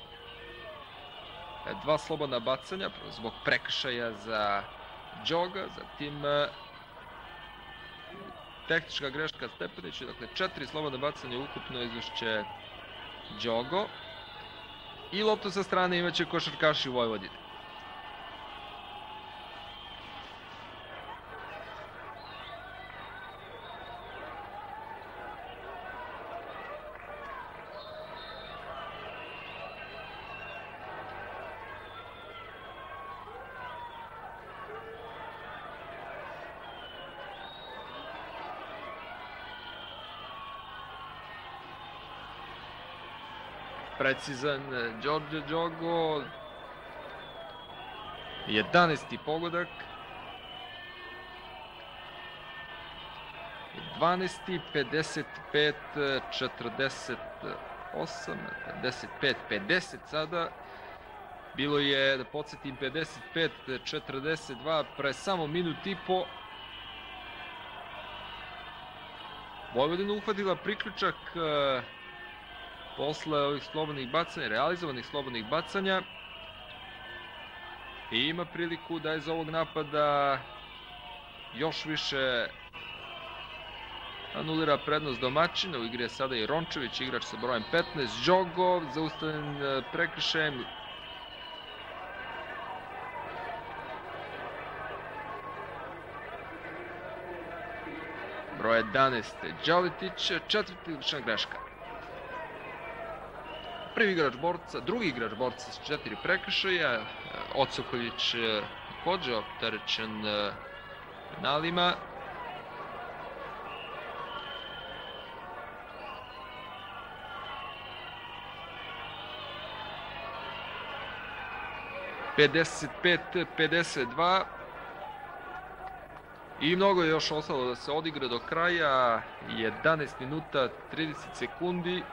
Dva slobodna bacanja zbog prekršaja za Đoga, zatim tehnička greška Stepanića, dakle četiri slobodna bacanja ukupno izvešće Đogo i loptu sa strane imaće košarkaši Vojvodine. Precizan Đorđe Đogo, jedanaesti pogodak, dvanaesti, pedeset pet, četrdeset osam, pedeset pet, pedeset sada, bilo je, da podsjetim, pedeset pet, četrdeset dva pre samo minut i po. Vojvodina uhvatila priključak posle ovih slobodnih bacanja, realizovanih slobodnih bacanja, i ima priliku da iz ovog napada još više anulira prednost domaćina. U igri je sada i Rončević, igrač sa brojem petnaest, Đogo, zaustavljen prekršajem. Broj jedanaest, Đaletić, četvrti lična greška. Prvi igrač borca, drugi igrač borca s četiri prekršaja, Ocokoljić takođe opterećen penalima. pedeset pet pedeset dva i mnogo je još ostalo da se odigra do kraja, jedanaest minuta trideset sekundi.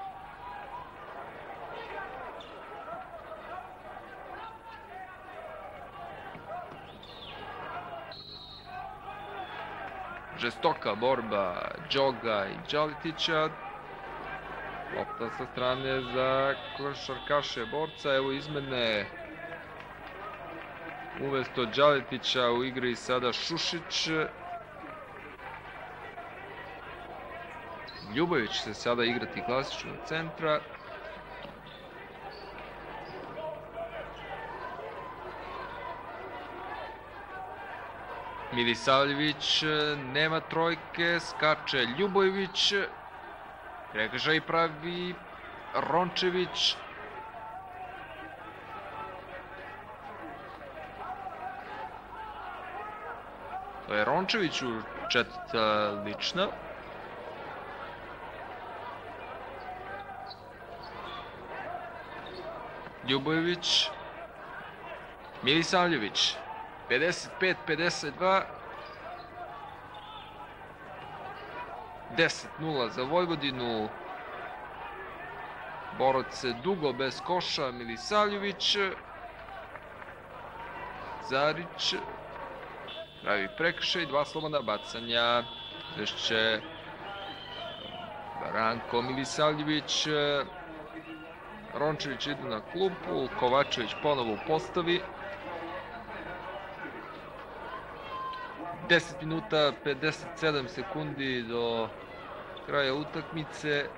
Žestoka borba Đoga i Đaletića. Lopta sa strane za košarkaše borca. Evo izmene. Umesto Đaletića u igri sada Šušić. Ljubović se sada igrati klasično centra. Milisavljević, nema trojke, skače Ljubojević, prekršaj pravi Rončević. To je Rončeviću četvrta lična. Ljubojević, Milisavljević. pedeset pet pedeset dva, deset nula za Vojvodinu. Borac dugo bez koša, Milisavljević. Zarić pravi prekršaj, dva slobodna bacanja. Izvešće Branko Milisavljević, Rončević ide na klupu, Kovačević ponovo u postavi. deset minuta pedeset sedam sekundi do kraja utakmice.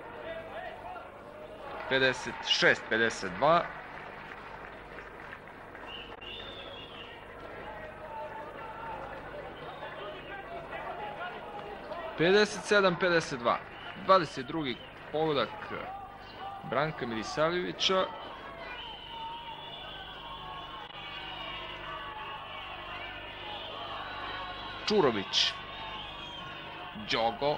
pedeset šest pedeset dva. pedeset sedam pedeset dva. dvadeset drugi pogodak Branka Milisavljevića. Čurović. Đogo.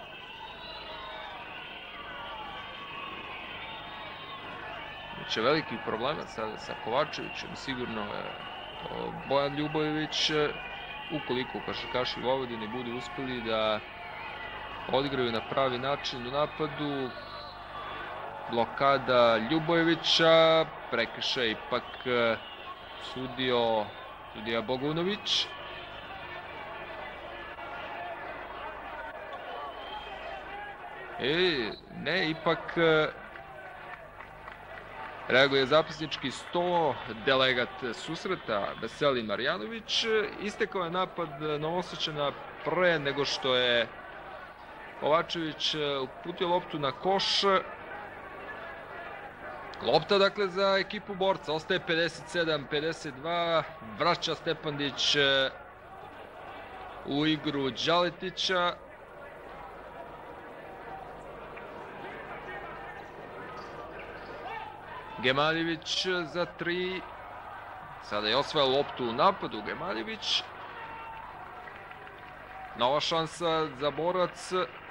Biće velikih problema sada sa Kovačevićem. Sigurno je to Bojan Ljubojević. Ukoliko košarkaši Vojvodine budu uspeli da odigraju na pravi način u napadu. Blokada Ljubojevića. Prekršaj ipak sudio sudija Bogunović. E, ne, ipak reaguje zapisnički sto, delegat susreta Veselin Marjanović. Istekao je napad Novosačana pre nego što je Kovačević uputio loptu na koš. Lopta dakle za ekipu Borca, ostaje pedeset sedam pedeset dva, vraća Stepandić u igru Đaletića. Gemaljević za tri. Sada je osvojao loptu u napadu Gemaljević. Nova šansa za Borac.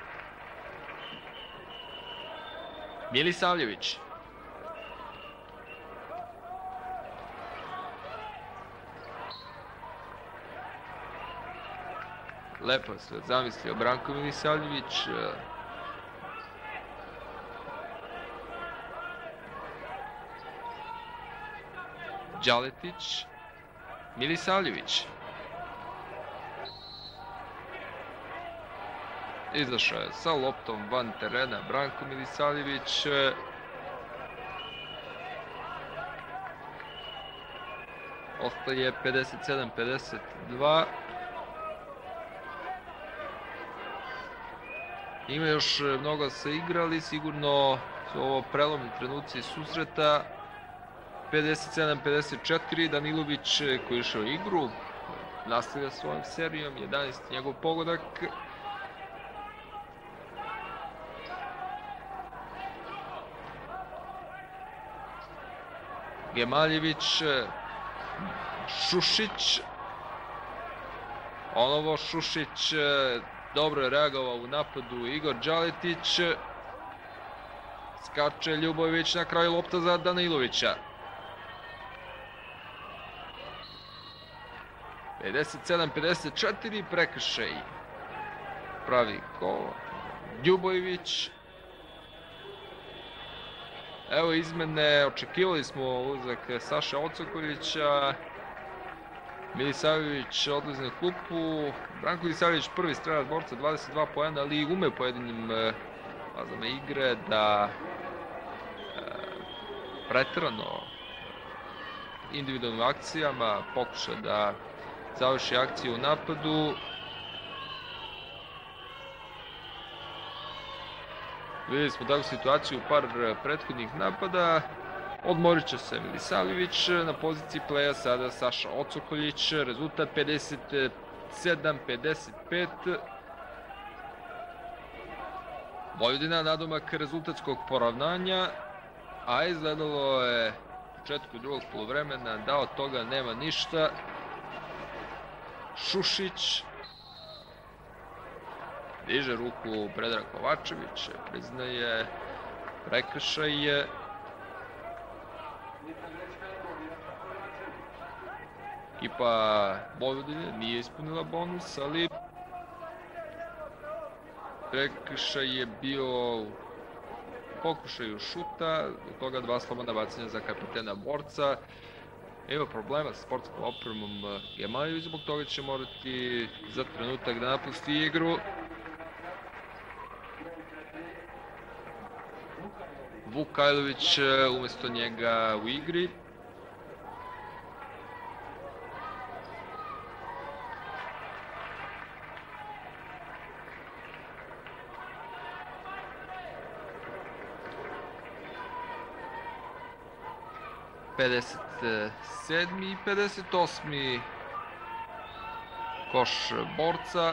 Milisavljević. Lepo se zamislio Branko Milisavljević. Đaletić, Milisavljević. Izašao je sa loptom van terena Branko Milisavljević. Ostaje pedeset sedam pedeset dva. Ima još mnogo se igrali, sigurno su ovo prelomni trenuci susreta. pedeset sedam pedeset četiri, Danilović koji je išao u igru, nastavlja svojom serijom, jedanaesti njegov pogodak. Gemaljević, Šušić, Onovo Šušić, dobro je reagovao u napadu Igor Đaletić. Skače Ljubojević, na kraju lopta za Danilovića. pedeset sedam pedeset četiri, prekršaj pravi ko Ljubojević. Evo izmene, očekivali smo ulazak Saše Ocokoljića. Milisavljević odlazi na klupu. Branko Milisavljević prvi strelac Borca, dvadeset dva poena, ali ume pojedinim fazama igre da preterano individualnim akcijama pokuša da završi akciju u napadu. Vidjeli smo takvu situaciju u par prethodnih napada. Odmorit će se Milisavljević na poziciji pleja, sada Saša Ocokoljić. Rezultat pedeset sedam pedeset pet. Vojvodina nadomak rezultatskog poravnanja, a izgledalo je u početku drugog poluvremena da od toga nema ništa. Šušić diže ruku Predrag Kovačević, priznaje prekršaj. Ekipa Vojvodine nije ispunila bonus, ali prekršaj je bio u pokušaju šuta, od toga dva slobodna bacanja za kapitena Borca. Ima problema sa sportskom opremom Gemaljević, zbog toga će morati za trenutak da napusti igru. Vukajlović umjesto njega u igri. pedeset sedmi i pedeset osmi koš borca.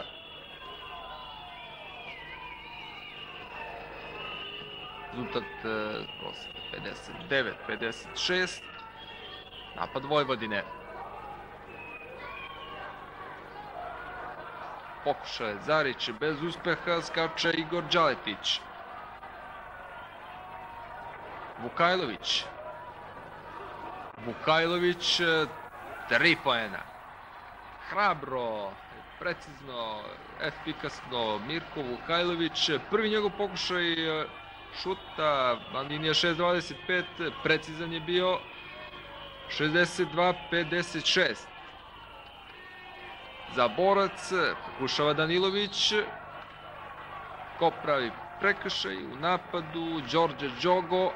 Rezultat pedeset devet pedeset šest. Napad Vojvodine. Pokušaj Zarić bez uspeha, skače Igor Đaletić. Vukajlović. Vukajlović, tri poena. Hrabro, precizno, efikasno Mirko Vukajlović. Prvi njegov pokušaj šuta, linija šest dvadeset pet, precizan je bio. šezdeset dva pedeset šest. Za borac, pokušava Danilović. Ko pravi prekršaj u napadu? Đorđe Đogo.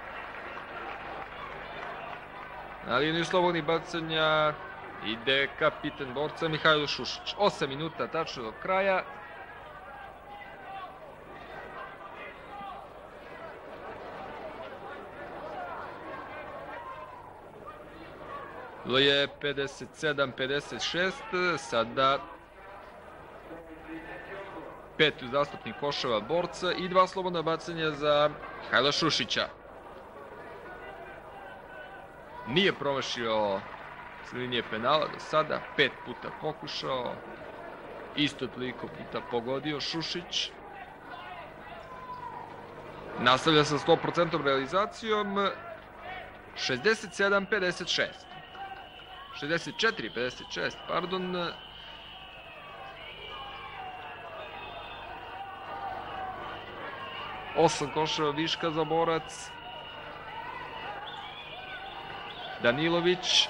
Na liniju slobodnih bacanja ide kapitan borca Mihajlo Šušić. osam minuta tačno do kraja. Bilo je pedeset sedam pedeset šest, sada pet uzastopnih koševa borca i dva slobodna bacanja za Mihajla Šušića. Nije promašio s linije penala do sada, pet puta pokušao, isto toliko puta pogodio Šušić. Nastavlja sa sto posto realizacijom, šezdeset sedam pedeset šest. šezdeset četiri pedeset šest, pardon. osam koševa viška za borac. Danilović.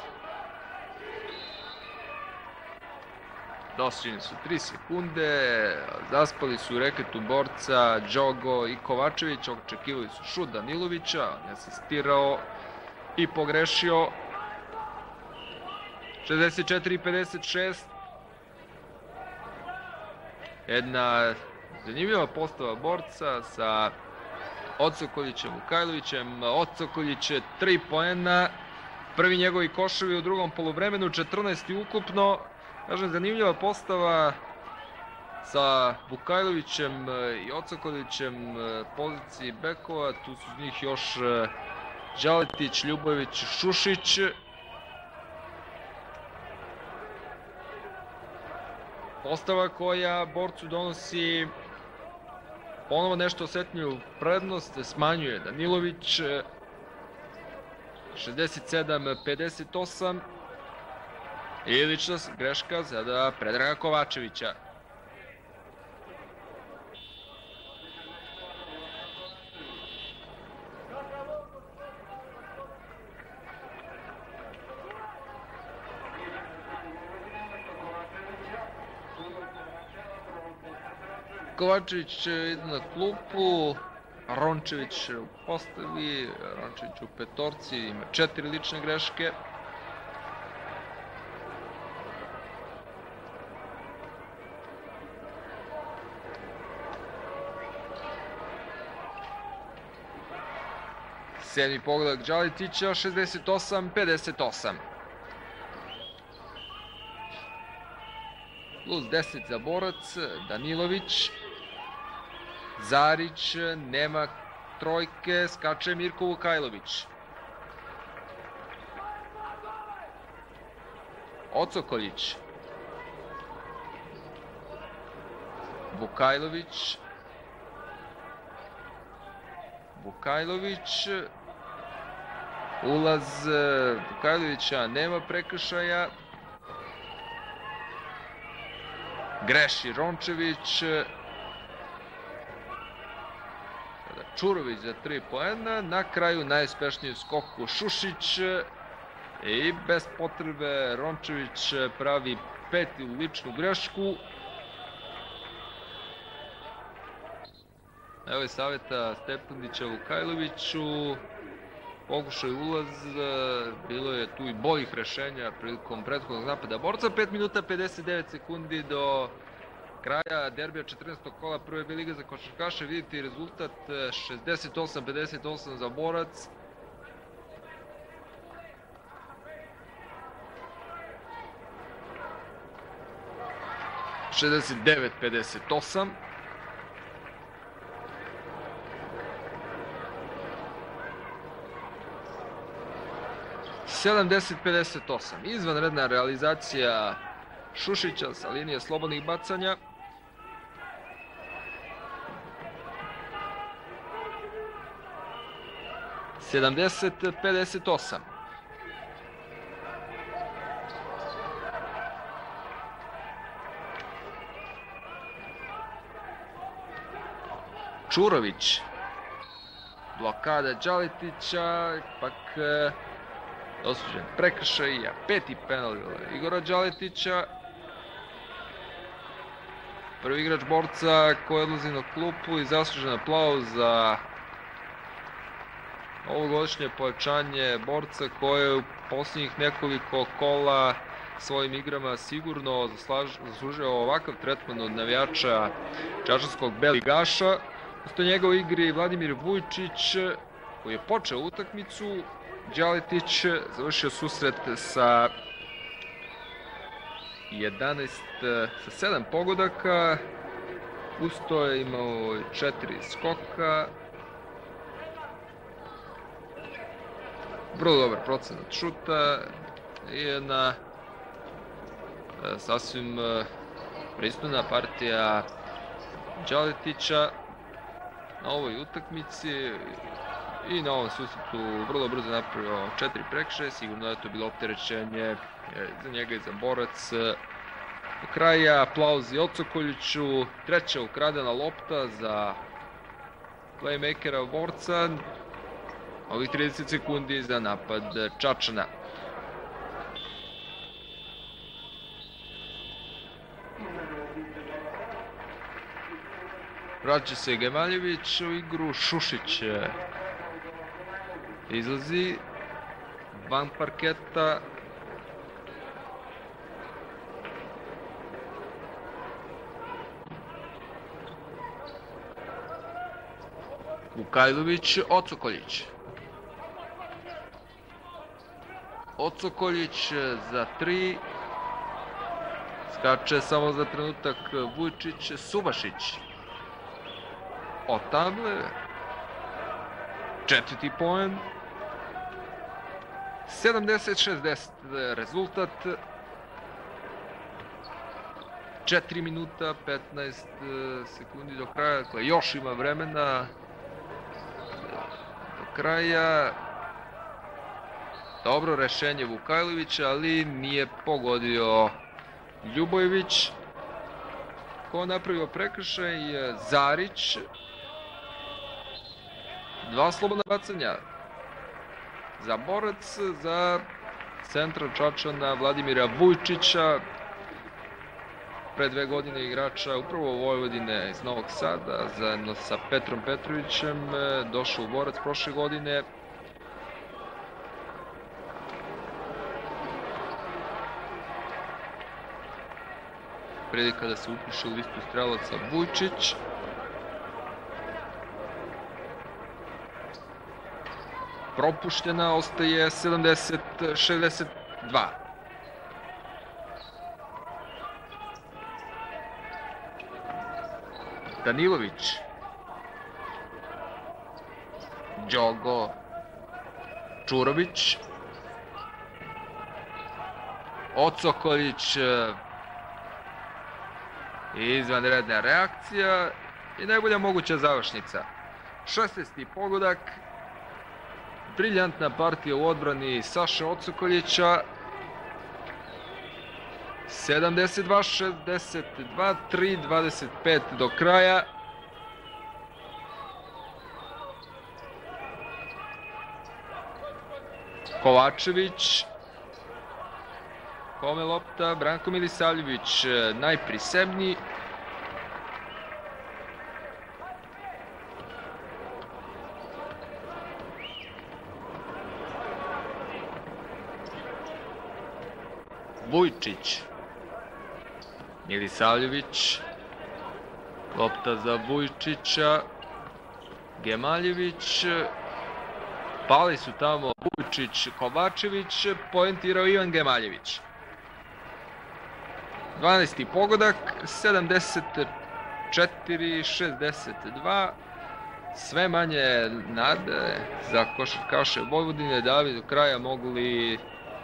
Dostižene su tri sekunde, zaspali su u reketu borca Đogo i Kovačević, očekivali su šut Danilovića, on je asistirao i pogrešio. šezdeset četiri pedeset šest. Jedna zanimljiva postava borca sa Ocokoljićem, Vukajlovićem. Ocokoljić je tri poena. Prvi njegovi koševi u drugom poluvremenu, četrnaest ukupno. Kažem, zanimljiva postava sa Vukajlovićem i Ocokoljićem poziciji bekova. Tu su z njih još Đaletić, Ljubović, Šušić. Postava koja borcu donosi ponovo nešto osetniju prednost, smanjuje Danilović. šezdeset sedam pedeset osam. I lična greška sada Predraga Kovačevića. Kovačević ide na klupu, Rončević u postavi, Rončević u petorci, ima četiri lične greške. Sedmi pogodak Đaletića, šezdeset osam pedeset osam. Plus deset za borac, Danilović. Zarić, nema trojke, skače Mirko Vukajlović. Ocokoljić. Vukajlović. Vukajlović. Ulaz Vukajlovića, nema prekršaja. Greši Rončević. Čurović za tri poena. Na kraju najuspešniji skok u Šušić. I bez potrebe Rončević pravi peti ličnu grešku. Evo je savjeta Stepandića Vukajloviću. Pokušaj ulaz, bilo je tu i boljih rešenja prilikom prethodnog napada borca. pet minuta pedeset devet sekundi do kraja derbija četrnaestog kola prve B lige za košarkaše. Vidite i rezultat šezdeset osam pedeset osam za borac. šezdeset devet pedeset osam. sedamdeset pedeset osam. Izvanredna realizacija Šušića sa linije slobodnih bacanja. sedamdeset pedeset osam. Čurović. Blokada Đaletića, ipak dosuđen prekršaj, a peti penal Igora Đaletića. Prvi igrač borca koji odlazi na klupu i zaslužen aplauz za ovogodišnje pojačanje borca koje u posljednjih nekoliko kola svojim igrama sigurno zaslužuje ovakav tretman od navijača čačanskog Beligaša. Usto njega u igri Vladimir Vujčić koji je počeo utakmicu. Đaletić završio susret sa jedanaest, sa sedam pogodaka. Usto je imao četiri skoka. Vrlo dobar procenat šuta i jedna sasvim pristojna partija Đaletića na ovoj utakmici i na ovom susretu vrlo brzo napravio četiri prekršaja. Sigurno je to bilo opterećenje za njega i za borac. Do kraja aplauz i Ocokoljiću. Treća ukradena lopta za playmakera borca. Ovih trideset sekundi za napad Čačana. Vraća se Gemaljević u igru. Šušić izlazi van parketa. Vukajlović, Ocokoljić. Ocokoljić za tri. Skače samo za trenutak Vujčić. Subašić. Od table. Četvrti poen. sedamdeset šezdeset rezultat. četiri minuta petnaest sekundi do kraja. Dakle, još ima vremena do kraja. Dobro rešenje Vukajlovića, ali nije pogodio Ljubojević. Ko napravio prekršaj? Zarić. Dva slobodna bacanja za borac, za centra Čačana Vladimira Vujčića. Pre dve godine igrača upravo Vojvodine iz Novog Sada, zajedno sa Petrom Petrovićem, došao u borac prošle godine. Prilika da se upiše u listu strelaca Vujčić. Propuštena, ostaje sedamdeset šezdeset dva. Danilović. Đogo. Čurović. Ocokoljić. Izvanredna reakcija i najbolja moguća završnica. šesnaesti pogodak. Briljantna partija u odbrani Saše Ocokoljića. sedamdeset dva šezdeset dva, tri dvadeset pet do kraja. Kovačević. Kome lopta? Branko Milisavljević najprisebniji. Vujčić. Milisavljević. Lopta za Vujčića. Gemaljević. Pali su tamo Vujčić, Kovačević. Poentirao Ivan Gemaljević. dvanaesti pogodak, sedamdeset četiri šezdeset dva. Sve manje nade za košarkaše Vojvodine da bi do kraja mogli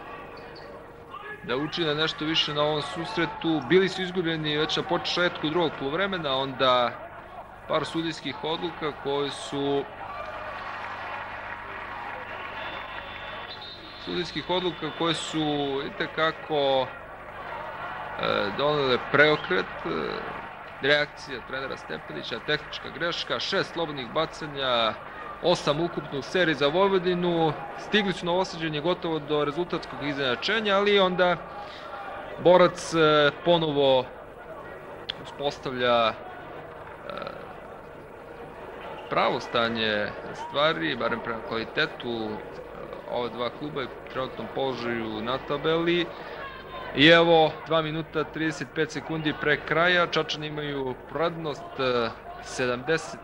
da učine nešto više na ovom susretu. Bili su izgubljeni već na početku drugog poluvremena, onda par sudijskih odluka koje su sudijskih odluka koje su itekako e, donele preokret. Reakcija trenera Stepanića, tehnička greška, šest slobodnih bacanja, osam ukupno u seriji za Vojvodinu. Stigli su na osađenje gotovo do rezultatskog iznenačenja, ali onda Borac ponovo uspostavlja pravo stanje stvari, barem prema kvalitetu ova dva kluba i trenutnom položaju na tabeli. I evo, dva minuta trideset pet sekundi pre kraja, Čačani imaju prednost sedamdeset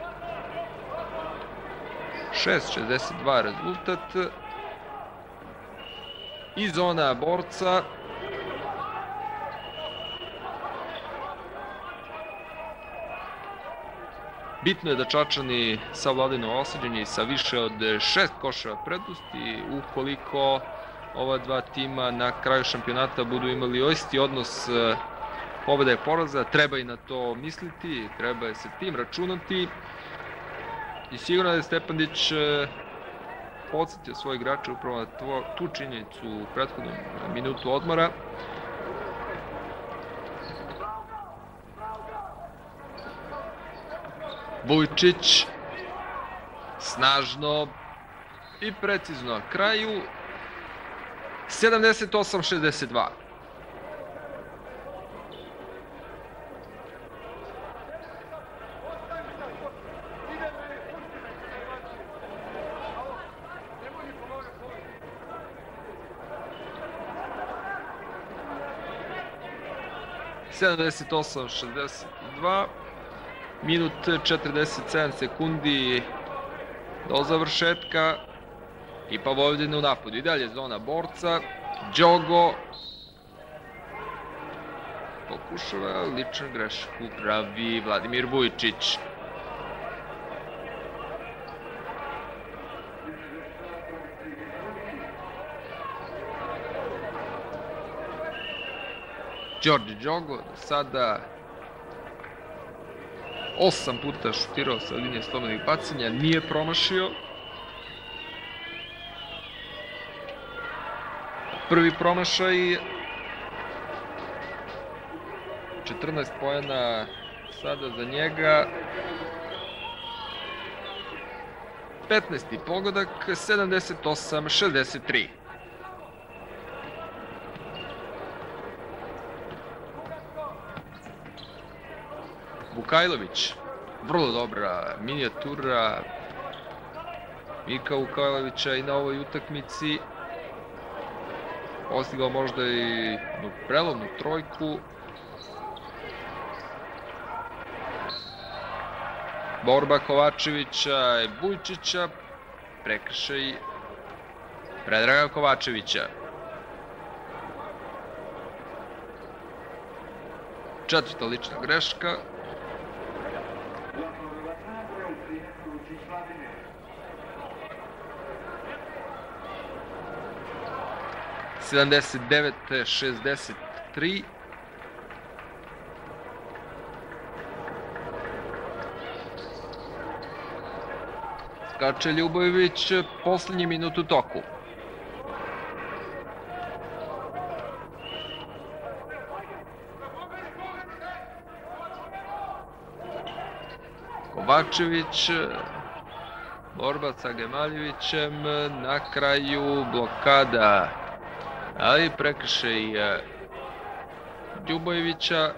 šest šezdeset dva rezultat. I zona Borca. Bitno je da Čačani savladaju osađenje i sa više od šest koševa prednosti, ukoliko ova dva tima na kraju šampionata budu imali isti odnos pobjeda i poraza. Treba i na to misliti, treba je sa tim računati. I sigurno da je Stepanić podsjetio svoje igrače upravo na tu činjenicu u prethodnom minutu odmora. Vujčić snažno i precizno na kraju. sedamdeset osam šezdeset dva. sedamdeset osam šezdeset dva. Minut četrdeset sedam sekundi do završetka. I pa Vojvodina u napadu. I dalje zona Borca. Đogo pokušava ličnu grešku, pravi Vladimir Vujčić. Đorđe Đogo do sada osam puta šutirao sa linije slobodnih bacanja, nije promašio. Prvi promašaj, četrnaest poena sada za njega, petnaesti pogodak, sedamdeset osam šezdeset tri. Vukajlović, vrlo dobra minijatura Mika Vukajlovića i na ovoj utakmici. Postigao možda i prelomnu trojku. Borba Kovačevića i Vujčića. Prekršaj Predraga Kovačevića. Četvrta lična greška. sedamdeset devet šezdeset tri. Skače Ljubojević, poslednji minut u toku. Kovačević, borba sa Gemaljevićem, na kraju blokada. Ali prekršaj Ljubojevića.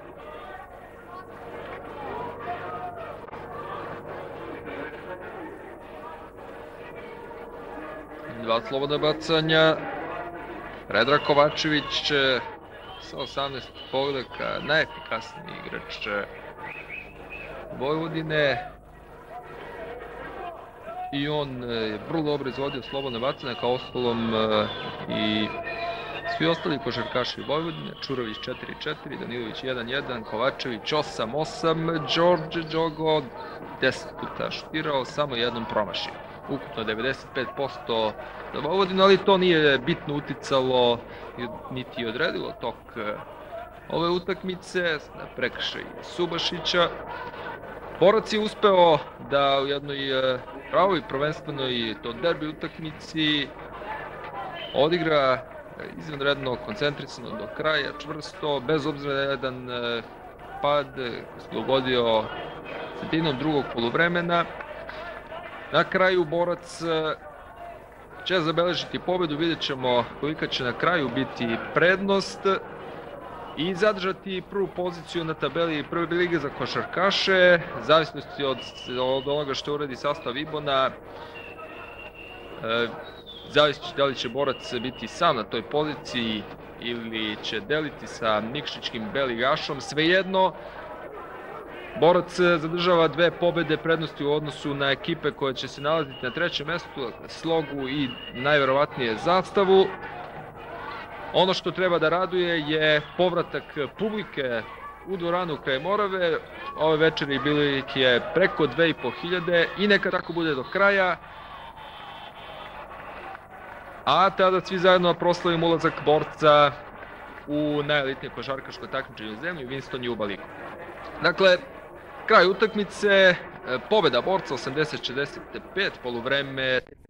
Dva slobodna bacanja. Predrag Kovačević sa osamnaest pogodaka, najefikasniji igrač Vojvodine. I on je vrlo dobro izvodio slobodne bacanje, kao ostalom i svi ostali košarkaši Vojvodine. Čurović četiri četiri, Danilović jedan jedan, Kovačević osam osam, Đorđe Đogo deset puta šutirao, samo jednom promašio. Ukupno devedeset pet posto za Vojvodinu, ali to nije bitno uticalo niti odredilo tok ove utakmice na prekršaj Subašića. Borac je uspeo da u jednoj pravoj prvenstvenoj to derbi utakmici odigra izvanredno, koncentrisano do kraja, čvrsto, bez obzira na jedan pad koji se dogodio sredinom drugog poluvremena. Na kraju Borac će zabeležiti pobedu, vidjet ćemo kolika će na kraju biti prednost i zadržati prvu poziciju na tabeli prve lige za košarkaše, zavisnosti od, od onoga što uradi sastav Ibona. E, zavisi da li će Borac biti sam na toj poziciji ili će deliti sa Nikšićkim Beligašom. Svejedno, Borac zadržava dve pobede prednosti u odnosu na ekipe koje će se nalaziti na trećem mestu, Slogu i najverovatnije Zastavu. Ono što treba da raduje je povratak publike u dvoranu kraj Morave. Ove večeri bili je preko dve i po hiljade i neka tako bude do kraja. A tada svi zajedno proslavimo ulazak Borca u najelitnije košarkaško takmičenje u zemlji, Winston Juba ligu. Dakle, kraj utakmice, pobeda Borca osamdeset šezdeset pet, poluvreme